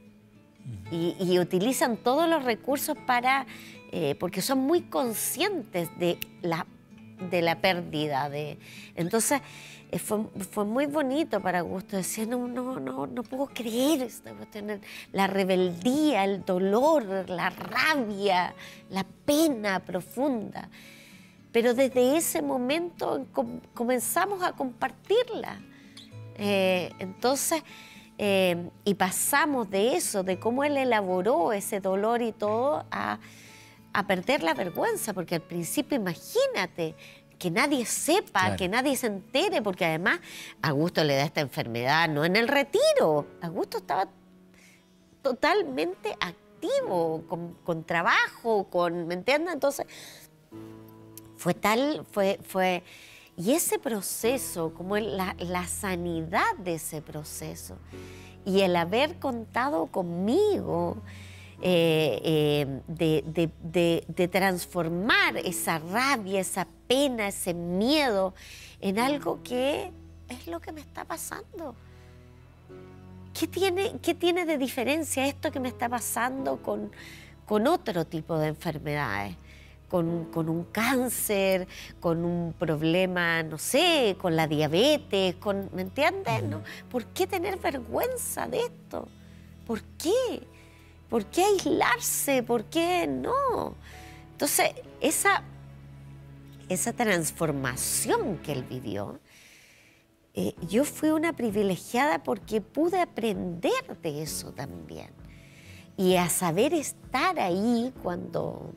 y, y utilizan todos los recursos para, eh, porque son muy conscientes de la, de la pérdida. De, entonces, eh, fue, fue muy bonito para Augusto. Decía, no, no, no, no puedo creer esto. Tener la rebeldía, el dolor, la rabia, la pena profunda. Pero desde ese momento com comenzamos a compartirla. Eh, entonces, eh, y pasamos de eso, de cómo él elaboró ese dolor y todo, a, a perder la vergüenza, porque al principio, imagínate, que nadie sepa, claro, que nadie se entere, porque además a Augusto le da esta enfermedad, no en el retiro. Augusto estaba totalmente activo, con, con trabajo, con, ¿me entiendes? Entonces, fue tal, fue, fue, y ese proceso, como la, la sanidad de ese proceso, y el haber contado conmigo, eh, eh, de, de, de, de transformar esa rabia, esa pena, ese miedo en algo que es lo que me está pasando. ¿Qué tiene, qué tiene de diferencia esto que me está pasando con, con otro tipo de enfermedades? Con, con un cáncer, con un problema, no sé, con la diabetes, con, ¿me entiendes? ¿No? ¿Por qué tener vergüenza de esto? ¿Por qué? ¿Por qué aislarse? ¿Por qué no? Entonces, esa, esa transformación que él vivió, eh, yo fui una privilegiada porque pude aprender de eso también. Y a saber estar ahí cuando...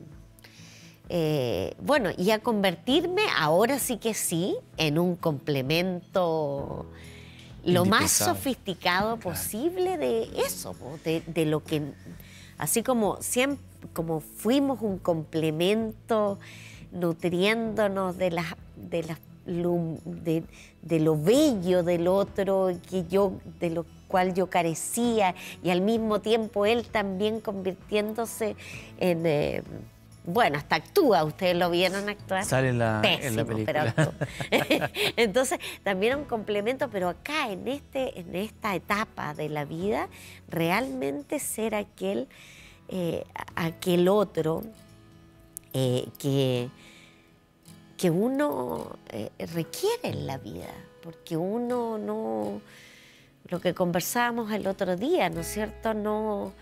Eh, bueno, y a convertirme, ahora sí que sí, en un complemento lo más sofisticado posible de eso, de, de lo que, así como, siempre, como fuimos un complemento nutriéndonos de, las, de, las, de, de lo bello del otro, que yo, de lo cual yo carecía, y al mismo tiempo él también convirtiéndose en... Eh, bueno, hasta actúa, ustedes lo vieron actuar. Sale en la, Pésimo, en la película. Pero actúa. Entonces, también un complemento, pero acá, en, este, en esta etapa de la vida, realmente ser aquel, eh, aquel otro eh, que, que uno eh, requiere en la vida, porque uno no... Lo que conversábamos el otro día, ¿no es cierto?, no...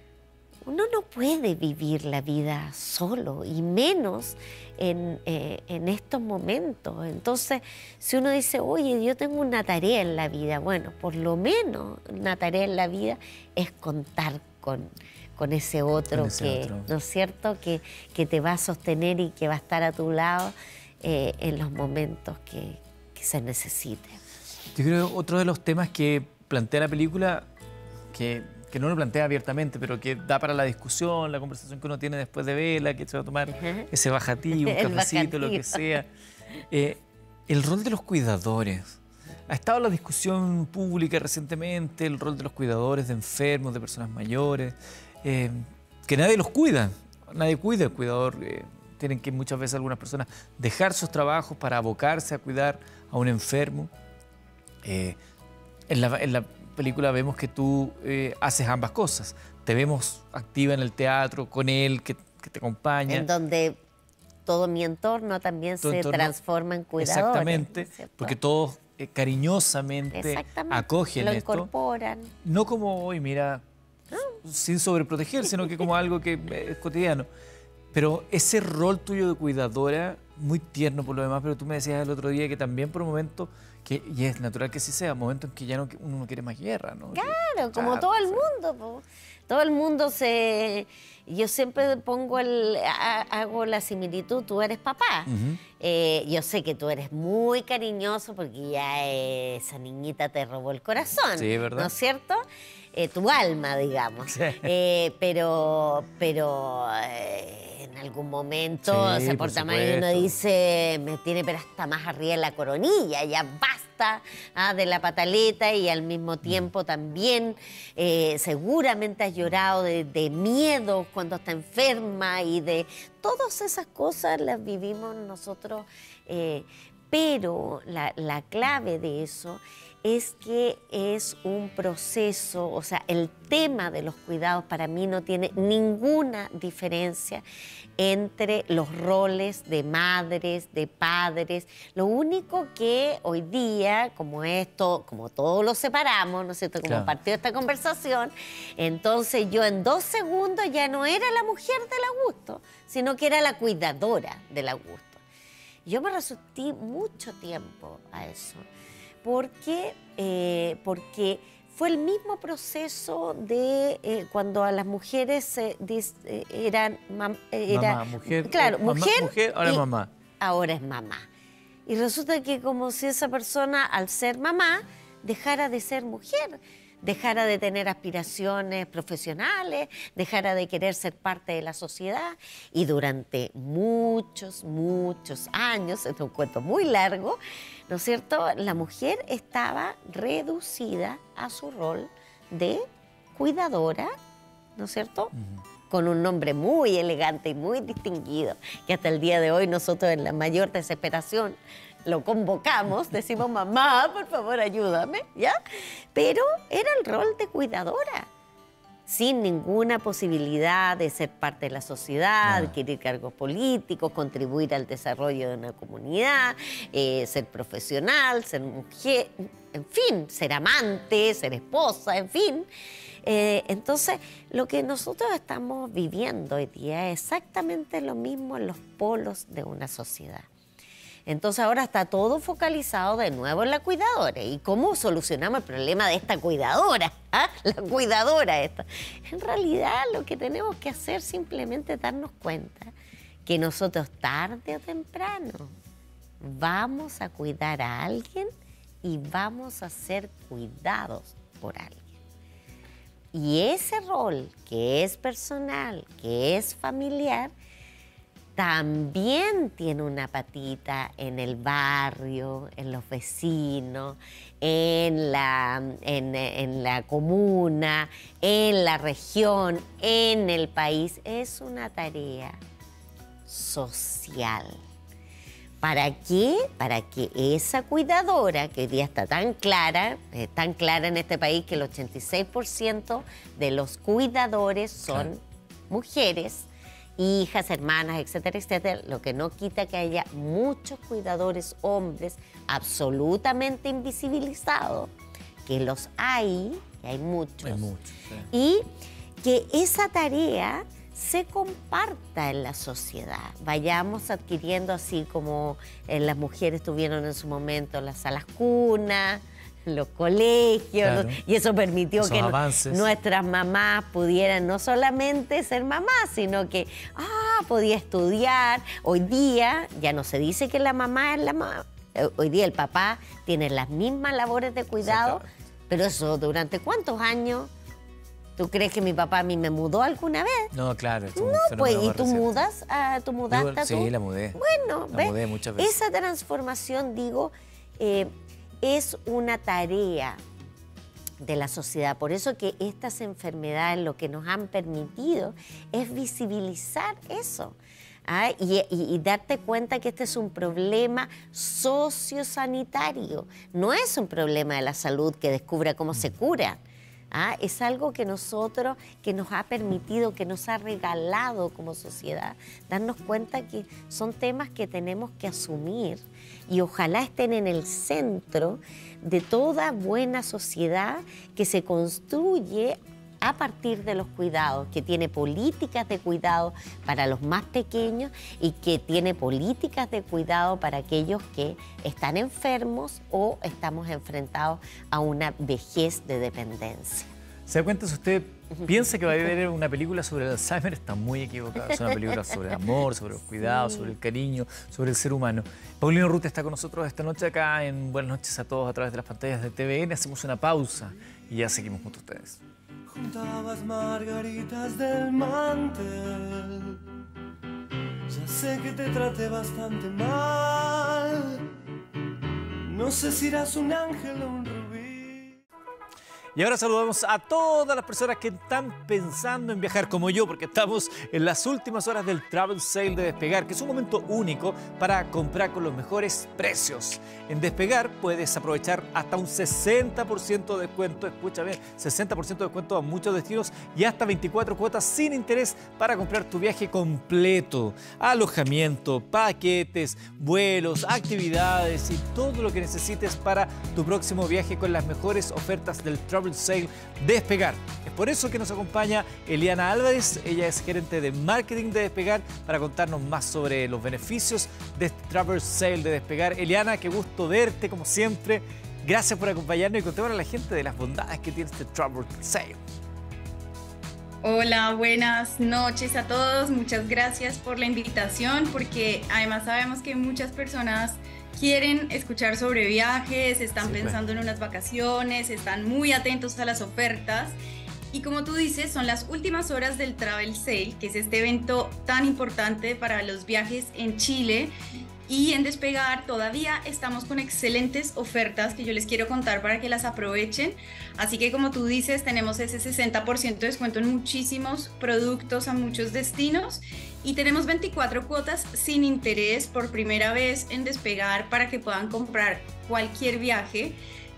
Uno no puede vivir la vida solo, y menos en, eh, en estos momentos. Entonces, si uno dice, oye, yo tengo una tarea en la vida, bueno, por lo menos una tarea en la vida es contar con, con ese otro, con ese que, otro. ¿no es cierto?, que, que te va a sostener y que va a estar a tu lado eh, en los momentos que, que se necesite. Yo creo que otro de los temas que plantea la película, que... que no lo plantea abiertamente, pero que da para la discusión, la conversación que uno tiene después de verla, que se va a tomar uh-huh. ese bajativo, un cafecito, bajativo. Lo que sea. Eh, el rol de los cuidadores. Ha estado la discusión pública recientemente, el rol de los cuidadores de enfermos, de personas mayores, eh, que nadie los cuida, nadie cuida al cuidador. Eh, tienen que muchas veces algunas personas dejar sus trabajos para abocarse a cuidar a un enfermo. Eh, en la, en la película vemos que tú eh, haces ambas cosas. Te vemos activa en el teatro, con él, que, que te acompaña. En donde todo mi entorno también todo se entorno, transforma en cuidadores. Exactamente, porque todos eh, cariñosamente acogen lo esto. Lo incorporan. No como, hoy mira, no. sin sobreproteger, sino que como algo que es cotidiano. Pero ese rol tuyo de cuidadora, muy tierno por lo demás, pero tú me decías el otro día que también por un momento... Que, y es natural que así sea, momentos en que ya no, uno no quiere más guerra, ¿no? Claro, que, como claro, todo el sí. mundo. Po. Todo el mundo se... Yo siempre pongo el... hago la similitud, tú eres papá. Uh-huh. eh, yo sé que tú eres muy cariñoso porque ya esa niñita te robó el corazón. Sí, ¿verdad? ¿No es cierto? Eh, tu alma, digamos. Sí. Eh, pero pero eh, en algún momento sí, se porta mal y uno dice, me tiene pero hasta más arriba de la coronilla, ya basta ah, de la pataleta, y al mismo tiempo también eh, seguramente has llorado de, de miedo cuando está enferma, y de todas esas cosas las vivimos nosotros, eh, pero la, la clave de eso es que es un proceso, o sea, el tema de los cuidados para mí no tiene ninguna diferencia entre los roles de madres, de padres. Lo único que hoy día, como esto, como todos lo separamos, ¿no es cierto?, como claro. partió esta conversación, entonces yo en dos segundos ya no era la mujer del Augusto, sino que era la cuidadora del Augusto. Yo me resistí mucho tiempo a eso. Porque, eh, porque fue el mismo proceso de eh, cuando a las mujeres eh, dis, eh, eran... Mam, eh, era, mamá, mujer. Claro, mamá, mujer, mujer, ahora es mamá. Ahora es mamá. Y resulta que como si esa persona, al ser mamá, dejara de ser mujer. dejara de tener aspiraciones profesionales, dejara de querer ser parte de la sociedad. Y durante muchos, muchos años, es un cuento muy largo, ¿no es cierto?, la mujer estaba reducida a su rol de cuidadora, ¿no es cierto?, uh-huh. con un nombre muy elegante y muy distinguido, que hasta el día de hoy nosotros en la mayor desesperación lo convocamos, decimos, mamá, por favor, ayúdame, ¿ya? Pero era el rol de cuidadora, sin ninguna posibilidad de ser parte de la sociedad, Claro. adquirir cargos políticos, contribuir al desarrollo de una comunidad, eh, ser profesional, ser mujer, en fin, ser amante, ser esposa, en fin. Eh, entonces, lo que nosotros estamos viviendo hoy día es exactamente lo mismo en los polos de una sociedad. Entonces ahora está todo focalizado de nuevo en la cuidadora. ¿Y cómo solucionamos el problema de esta cuidadora? ¿Ah? La cuidadora esta. En realidad lo que tenemos que hacer es simplemente darnos cuenta que nosotros tarde o temprano vamos a cuidar a alguien y vamos a ser cuidados por alguien. Y ese rol que es personal, que es familiar, también tiene una patita en el barrio, en los vecinos, en la, en, en la comuna, en la región, en el país. Es una tarea social. ¿Para qué? Para que esa cuidadora, que hoy día está tan clara, eh, tan clara en este país que el ochenta y seis por ciento de los cuidadores son claro. mujeres, hijas, hermanas, etcétera, etcétera, lo que no quita que haya muchos cuidadores hombres absolutamente invisibilizados, que los hay, que hay muchos, hay muchos sí. y que esa tarea se comparta en la sociedad. Vayamos adquiriendo, así como eh, las mujeres tuvieron en su momento las salas cunas, los colegios, claro. ¿no? Y eso permitió Esos que avances. nuestras mamás pudieran no solamente ser mamás, sino que ah, podía estudiar. Hoy día ya no se dice que la mamá es la mamá. Hoy día el papá tiene las mismas labores de cuidado, pero eso durante ¿cuántos años? ¿Tú crees que mi papá a mí me mudó alguna vez? No, claro. Es un No, pues, ¿y más tú reciente. mudas? Ah, ¿Tú mudaste Digo, a sí, tú? la mudé. Bueno, La ¿ves? mudé muchas veces. Esa transformación, digo, eh, es una tarea de la sociedad. Por eso que estas enfermedades lo que nos han permitido es visibilizar eso. ¿Ah? Y, y, y darte cuenta que este es un problema sociosanitario. No es un problema de la salud que descubra cómo se cura. ¿Ah? Es algo que nosotros, que nos ha permitido, que nos ha regalado como sociedad, darnos cuenta que son temas que tenemos que asumir y ojalá estén en el centro de toda buena sociedad que se construye a partir de los cuidados, que tiene políticas de cuidado para los más pequeños y que tiene políticas de cuidado para aquellos que están enfermos o estamos enfrentados a una vejez de dependencia. ¿Se da cuenta? Si usted piensa que va a ver una película sobre el Alzheimer, está muy equivocado. Es una película sobre el amor, sobre los cuidados, sobre el cariño, sobre el ser humano. Paulino Rute está con nosotros esta noche acá en Buenas noches a todos a través de las pantallas de T V N. Hacemos una pausa y ya seguimos junto a ustedes. Juntabas margaritas del mantel. Ya sé que te traté bastante mal. No sé si eras un ángel o un rubí. Y ahora saludamos a todas las personas que están pensando en viajar como yo, porque estamos en las últimas horas del Travel Sale de Despegar, que es un momento único para comprar con los mejores precios. En Despegar puedes aprovechar hasta un sesenta por ciento de descuento, escucha bien, sesenta por ciento de descuento a muchos destinos y hasta veinticuatro cuotas sin interés para comprar tu viaje completo. Alojamiento, paquetes, vuelos, actividades y todo lo que necesites para tu próximo viaje con las mejores ofertas del Travel Sale Despegar. Es por eso que nos acompaña Eliana Álvarez. Ella es gerente de marketing de Despegar para contarnos más sobre los beneficios de este Travel Sale de Despegar. Eliana, qué gusto verte como siempre. Gracias por acompañarnos y contarle a la gente de las bondades que tiene este Travel Sale. Hola, buenas noches a todos. Muchas gracias por la invitación, porque además sabemos que muchas personas quieren escuchar sobre viajes, están sí, pensando bueno. en unas vacaciones, están muy atentos a las ofertas. Y como tú dices, son las últimas horas del Travel Sale, que es este evento tan importante para los viajes en Chile. Y en Despegar todavía estamos con excelentes ofertas que yo les quiero contar para que las aprovechen. Así que como tú dices, tenemos ese sesenta por ciento de descuento en muchísimos productos a muchos destinos. Y tenemos veinticuatro cuotas sin interés por primera vez en Despegar para que puedan comprar cualquier viaje.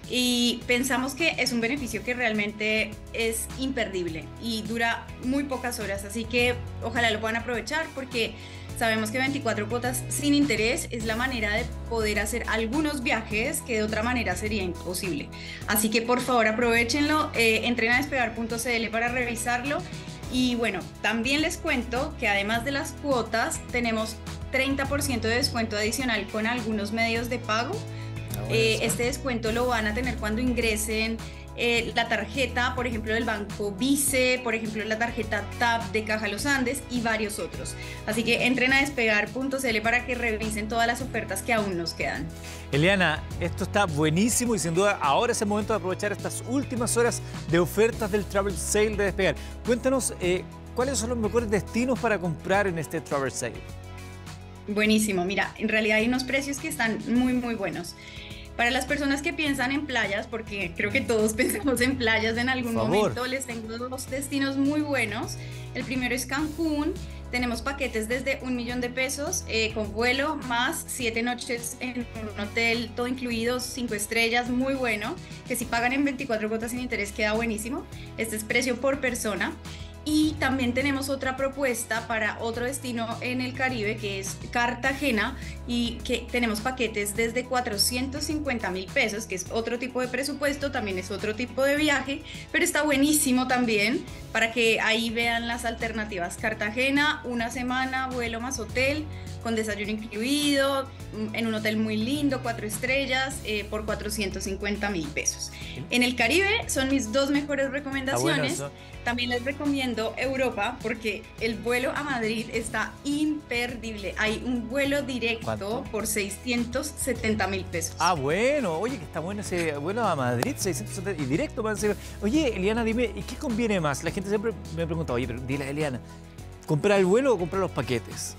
Y pensamos que es un beneficio que realmente es imperdible y dura muy pocas horas. Así que ojalá lo puedan aprovechar, porque sabemos que veinticuatro cuotas sin interés es la manera de poder hacer algunos viajes que de otra manera sería imposible. Así que por favor aprovechenlo, eh, entren a despegar punto c l para revisarlo. Y bueno, también les cuento que además de las cuotas tenemos treinta por ciento de descuento adicional con algunos medios de pago. Eh, este descuento lo van a tener cuando ingresen eh, la tarjeta, por ejemplo, del Banco Vice, por ejemplo, la tarjeta T A P de Caja Los Andes y varios otros. Así que entren a despegar punto c l para que revisen todas las ofertas que aún nos quedan. Eliana, esto está buenísimo y sin duda ahora es el momento de aprovechar estas últimas horas de ofertas del Travel Sale de Despegar. Cuéntanos, eh, ¿cuáles son los mejores destinos para comprar en este Travel Sale? Buenísimo, mira, en realidad hay unos precios que están muy, muy buenos. Para las personas que piensan en playas, porque creo que todos pensamos en playas en algún momento, les tengo dos destinos muy buenos. El primero es Cancún. Tenemos paquetes desde un millón de pesos eh, con vuelo, más siete noches en un hotel, todo incluido, cinco estrellas, muy bueno, que si pagan en veinticuatro cuotas sin interés queda buenísimo. Este es precio por persona. Y también tenemos otra propuesta para otro destino en el Caribe, que es Cartagena, y que tenemos paquetes desde cuatrocientos cincuenta mil pesos, que es otro tipo de presupuesto, también es otro tipo de viaje, pero está buenísimo también para que ahí vean las alternativas. Cartagena, una semana, vuelo más hotel, con desayuno incluido, en un hotel muy lindo, cuatro estrellas, eh, por cuatrocientos cincuenta mil pesos. En el Caribe son mis dos mejores recomendaciones. Ah, bueno, también les recomiendo Europa, porque el vuelo a Madrid está imperdible. Hay un vuelo directo ¿Cuánto? por seiscientos setenta mil pesos. Ah, bueno, oye, que está bueno ese vuelo a Madrid, seiscientos setenta y directo. Oye, Eliana, dime, ¿y qué conviene más? La gente siempre me pregunta, oye, pero dile a Eliana, ¿comprar el vuelo o comprar los paquetes?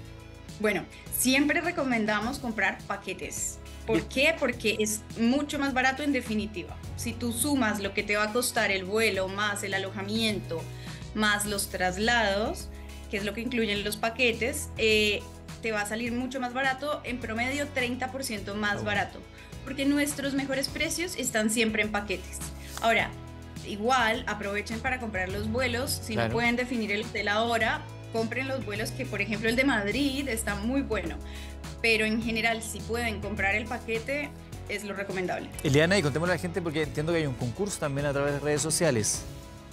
Bueno, siempre recomendamos comprar paquetes. ¿Por Bien. qué? Porque es mucho más barato en definitiva. Si tú sumas lo que te va a costar el vuelo, más el alojamiento, más los traslados, que es lo que incluyen los paquetes, eh, te va a salir mucho más barato, en promedio treinta por ciento más oh. barato, porque nuestros mejores precios están siempre en paquetes. Ahora, igual aprovechen para comprar los vuelos, si claro. no pueden definir el hotel ahora, compren los vuelos, que por ejemplo el de Madrid está muy bueno, pero en general si pueden comprar el paquete es lo recomendable. Eliana, y contémosle a la gente porque entiendo que hay un concurso también a través de redes sociales.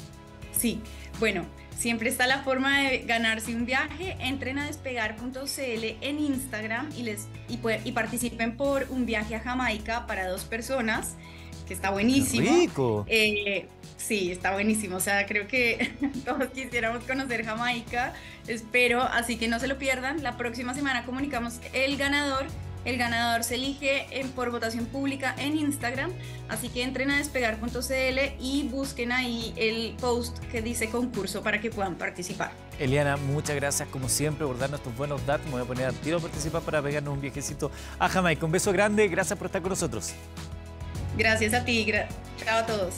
Sí, bueno, siempre está la forma de ganarse un viaje. Entren a despegar punto c l en Instagram y, les, y, puede, y participen por un viaje a Jamaica para dos personas, que está buenísimo. ¡Qué rico! Eh, sí, está buenísimo. O sea, creo que todos quisiéramos conocer Jamaica. Espero, así que no se lo pierdan. La próxima semana comunicamos el ganador. El ganador se elige en, por votación pública en Instagram. Así que entren a despegar punto c l y busquen ahí el post que dice concurso para que puedan participar. Eliana, muchas gracias como siempre por darnos tus buenos datos. Me voy a poner al tiro a participar para pegarnos un viajecito a Jamaica. Un beso grande. Gracias por estar con nosotros. Gracias a ti, gra- chao a todos.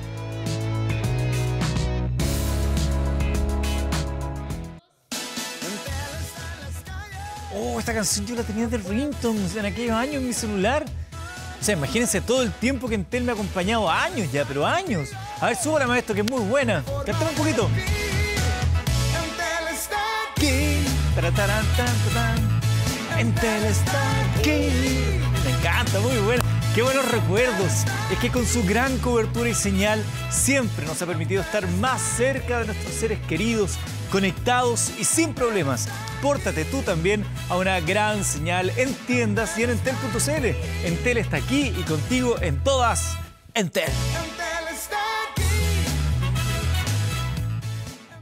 Oh, esta canción yo la tenía de ringtones en aquellos años en mi celular. O sea, imagínense todo el tiempo que Entel me ha acompañado, años ya, pero años. A ver, súbame esto que es muy buena. Cántame un poquito. Entel está aquí. Taratán, Entel está aquí. Me encanta, muy buena. ¡Qué buenos recuerdos! Es que con su gran cobertura y señal siempre nos ha permitido estar más cerca de nuestros seres queridos, conectados y sin problemas. Pórtate tú también a una gran señal en tiendas y en entel punto c l. Entel está aquí y contigo en todas. Entel.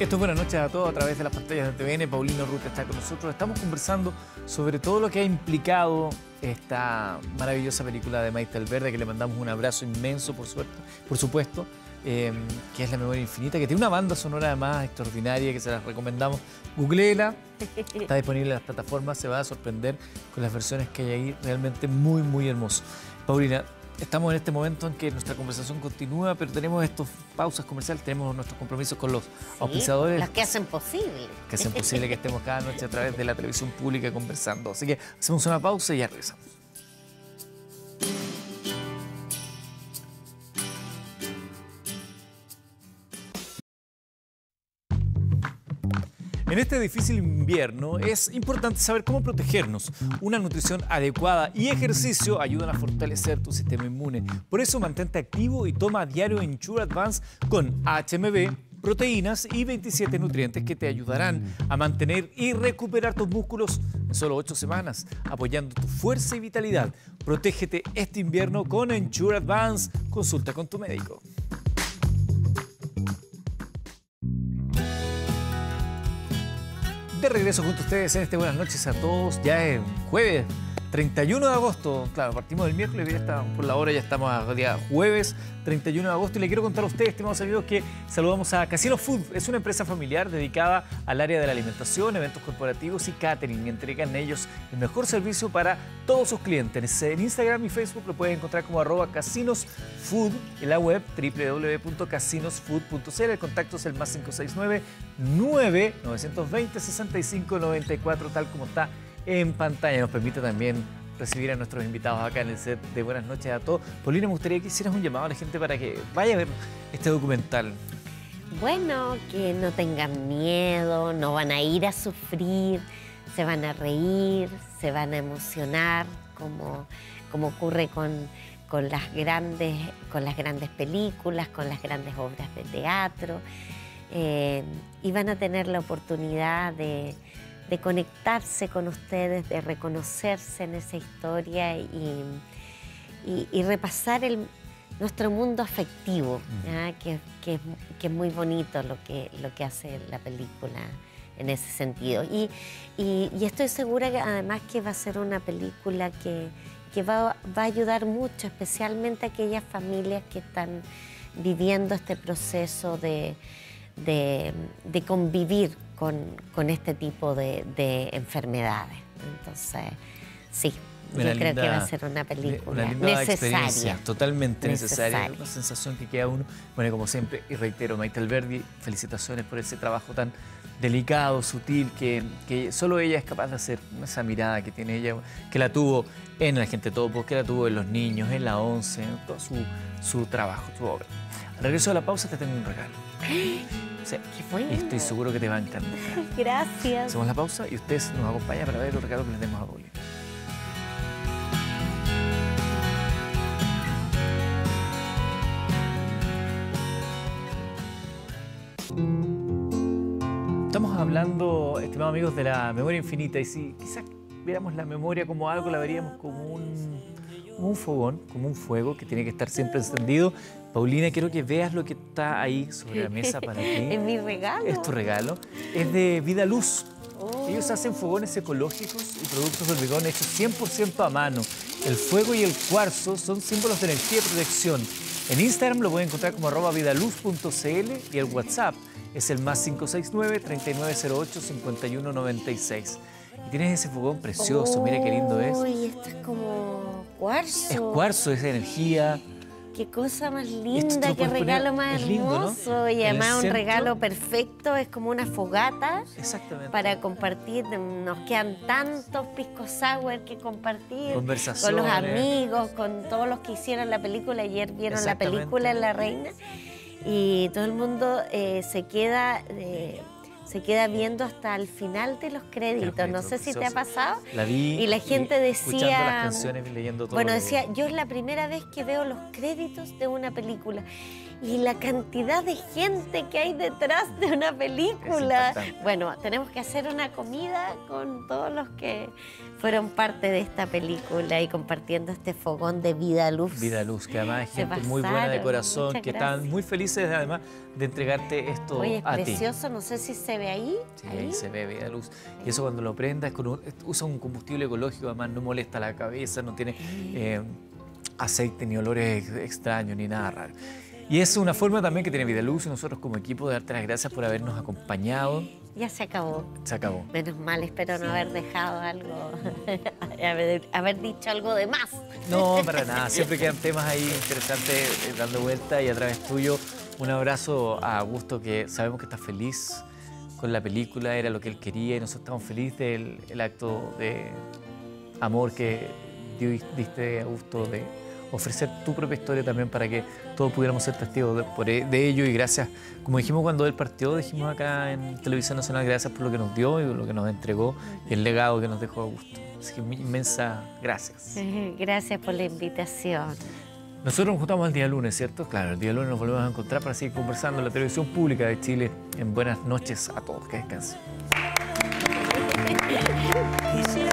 Esto es Buenas noches a todos a través de las pantallas de T V N. Paulino Rut está con nosotros. Estamos conversando sobre todo lo que ha implicado esta maravillosa película de Maite Alverde, que le mandamos un abrazo inmenso, por suerte, por supuesto, eh, que es La Memoria Infinita, que tiene una banda sonora además extraordinaria, que se las recomendamos. Googleela, está disponible en las plataformas, se va a sorprender con las versiones que hay ahí, realmente muy, muy hermoso. Paulina, estamos en este momento en que nuestra conversación continúa, pero tenemos estas pausas comerciales, tenemos nuestros compromisos con los Sí, auspiciadores. los que hacen posible. Que hacen posible que estemos cada noche a través de la televisión pública conversando. Así que hacemos una pausa y ya regresamos. En este difícil invierno es importante saber cómo protegernos. Una nutrición adecuada y ejercicio ayudan a fortalecer tu sistema inmune. Por eso mantente activo y toma a diario Ensure Advance con H M B, proteínas y veintisiete nutrientes que te ayudarán a mantener y recuperar tus músculos en solo ocho semanas, apoyando tu fuerza y vitalidad. Protégete este invierno con Ensure Advance. Consulta con tu médico. De regreso junto a ustedes en este Buenas noches a todos. Ya es jueves treinta y uno de agosto. Claro, partimos del miércoles, ya está, por la hora ya estamos a día jueves treinta y uno de agosto. Y le quiero contar a ustedes, estimados amigos, que saludamos a Casinos Food. Es una empresa familiar dedicada al área de la alimentación, eventos corporativos y catering. Y entregan ellos el mejor servicio para todos sus clientes. En Instagram y Facebook lo pueden encontrar como arroba casinosfood. En la web doble u doble u doble u punto casinosfood punto c l. El contacto es el más cinco seis nueve, nueve nueve dos cero, seis cinco nueve cuatro, tal como está en pantalla. Nos permite también recibir a nuestros invitados acá en el set de Buenas noches a todos. Paulina, me gustaría que hicieras un llamado a la gente para que vaya a ver este documental. Bueno, que no tengan miedo, no van a ir a sufrir, se van a reír, se van a emocionar, como, como ocurre con, con, las grandes, con las grandes películas, con las grandes obras de teatro. Eh, y van a tener la oportunidad de de conectarse con ustedes, de reconocerse en esa historia y, y, y repasar el, nuestro mundo afectivo, ¿ya? que, que, que es muy bonito lo que, lo que hace la película en ese sentido. Y, y, y estoy segura que además que va a ser una película que, que va, va a ayudar mucho, especialmente a aquellas familias que están viviendo este proceso de, de, de convivir Con, con este tipo de, de enfermedades. Entonces, sí, una yo linda, creo que va a ser una película una linda necesaria. Totalmente necesaria. necesaria. Una sensación que queda uno. Bueno, como siempre, y reitero, Maite Alverde, felicitaciones por ese trabajo tan delicado, sutil, que, que solo ella es capaz de hacer. Esa mirada que tiene ella, que la tuvo en La Gente Topo, que la tuvo en Los Niños, en La Once, en todo su, su trabajo, su obra. Al regreso de la pausa te tengo un regalo. Sí. Qué bueno. Y estoy seguro que te va a encantar. Gracias. Hacemos la pausa y ustedes nos acompañan para ver los regalos que les demos a Paulina. Estamos hablando, estimados amigos, de la memoria infinita, y si quizás viéramos la memoria como algo, la veríamos como un, como un fogón, como un fuego que tiene que estar siempre encendido. Paulina, quiero que veas lo que está ahí sobre la mesa para ti. Es mi regalo. Es tu regalo. Es de Vida Luz. Oh. Ellos hacen fogones ecológicos y productos de hormigón hechos cien por ciento a mano. El fuego y el cuarzo son símbolos de energía y protección. En Instagram lo pueden encontrar como arroba vidaluz punto c l y el WhatsApp es el más cinco seis nueve, treinta y nueve cero ocho, cincuenta y uno noventa y seis. Y tienes ese fogón precioso, Oh, mira qué lindo es. Uy, esto es como cuarzo. Es cuarzo, es energía. Qué cosa más Esto linda, lo qué puedes regalo poner- más es lindo, ¿no? hermoso. Y En el además un centro. regalo perfecto, es como una fogata Exactamente. para compartir. Nos quedan tantos pisco sour que compartir. Conversaciones. Con los amigos, con todos los que hicieron la película. Ayer vieron la Exactamente. película La Reina. Y todo el mundo eh, se queda... eh, se queda viendo hasta el final de los créditos. créditos, No sé si te ha precioso. pasado. La vi Y la gente decía... escuchando las canciones y leyendo todo. Bueno, lo que- decía, yo es la primera vez que veo los créditos de una película. y la cantidad de gente que hay detrás de una película. Es bueno, tenemos que hacer una comida con todos los que fueron parte de esta película y compartiendo este fogón de Vida Luz. Vida Luz, que además es Se gente muy buena de pasaron, corazón, muchas que gracias. están muy felices además de entregarte esto Oye, es a ti. precioso, no sé si se ve ahí. Sí, ahí se ve Vida Luz. Y eso cuando lo prendas, con un- usa un combustible ecológico, además no molesta la cabeza, no tiene eh, aceite ni olores ex- extraños ni nada raro. Y es una forma también que tiene Vida Luz y nosotros como equipo de darte las gracias por habernos acompañado. Ya se acabó. Se acabó. Menos mal, espero no haber dejado algo, haber, haber dicho algo de más. No, para nada. Siempre quedan temas ahí interesantes eh, dando vuelta y a través tuyo un abrazo a Augusto, que sabemos que está feliz con la película, era lo que él quería y nosotros estamos felices del el acto de amor que dio- diste, Augusto, de ofrecer tu propia historia también para que todos pudiéramos ser testigos de, por e- de ello y gracias, como dijimos cuando él partió, dijimos acá en Televisión Nacional, gracias por lo que nos dio y por lo que nos entregó y el legado que nos dejó Augusto. Así que inmensa gracias. Gracias por la invitación. Nosotros nos juntamos el día lunes, ¿cierto? Claro, el día lunes nos volvemos a encontrar para seguir conversando en la televisión pública de Chile. En buenas noches a todos, que descansen. Quisiera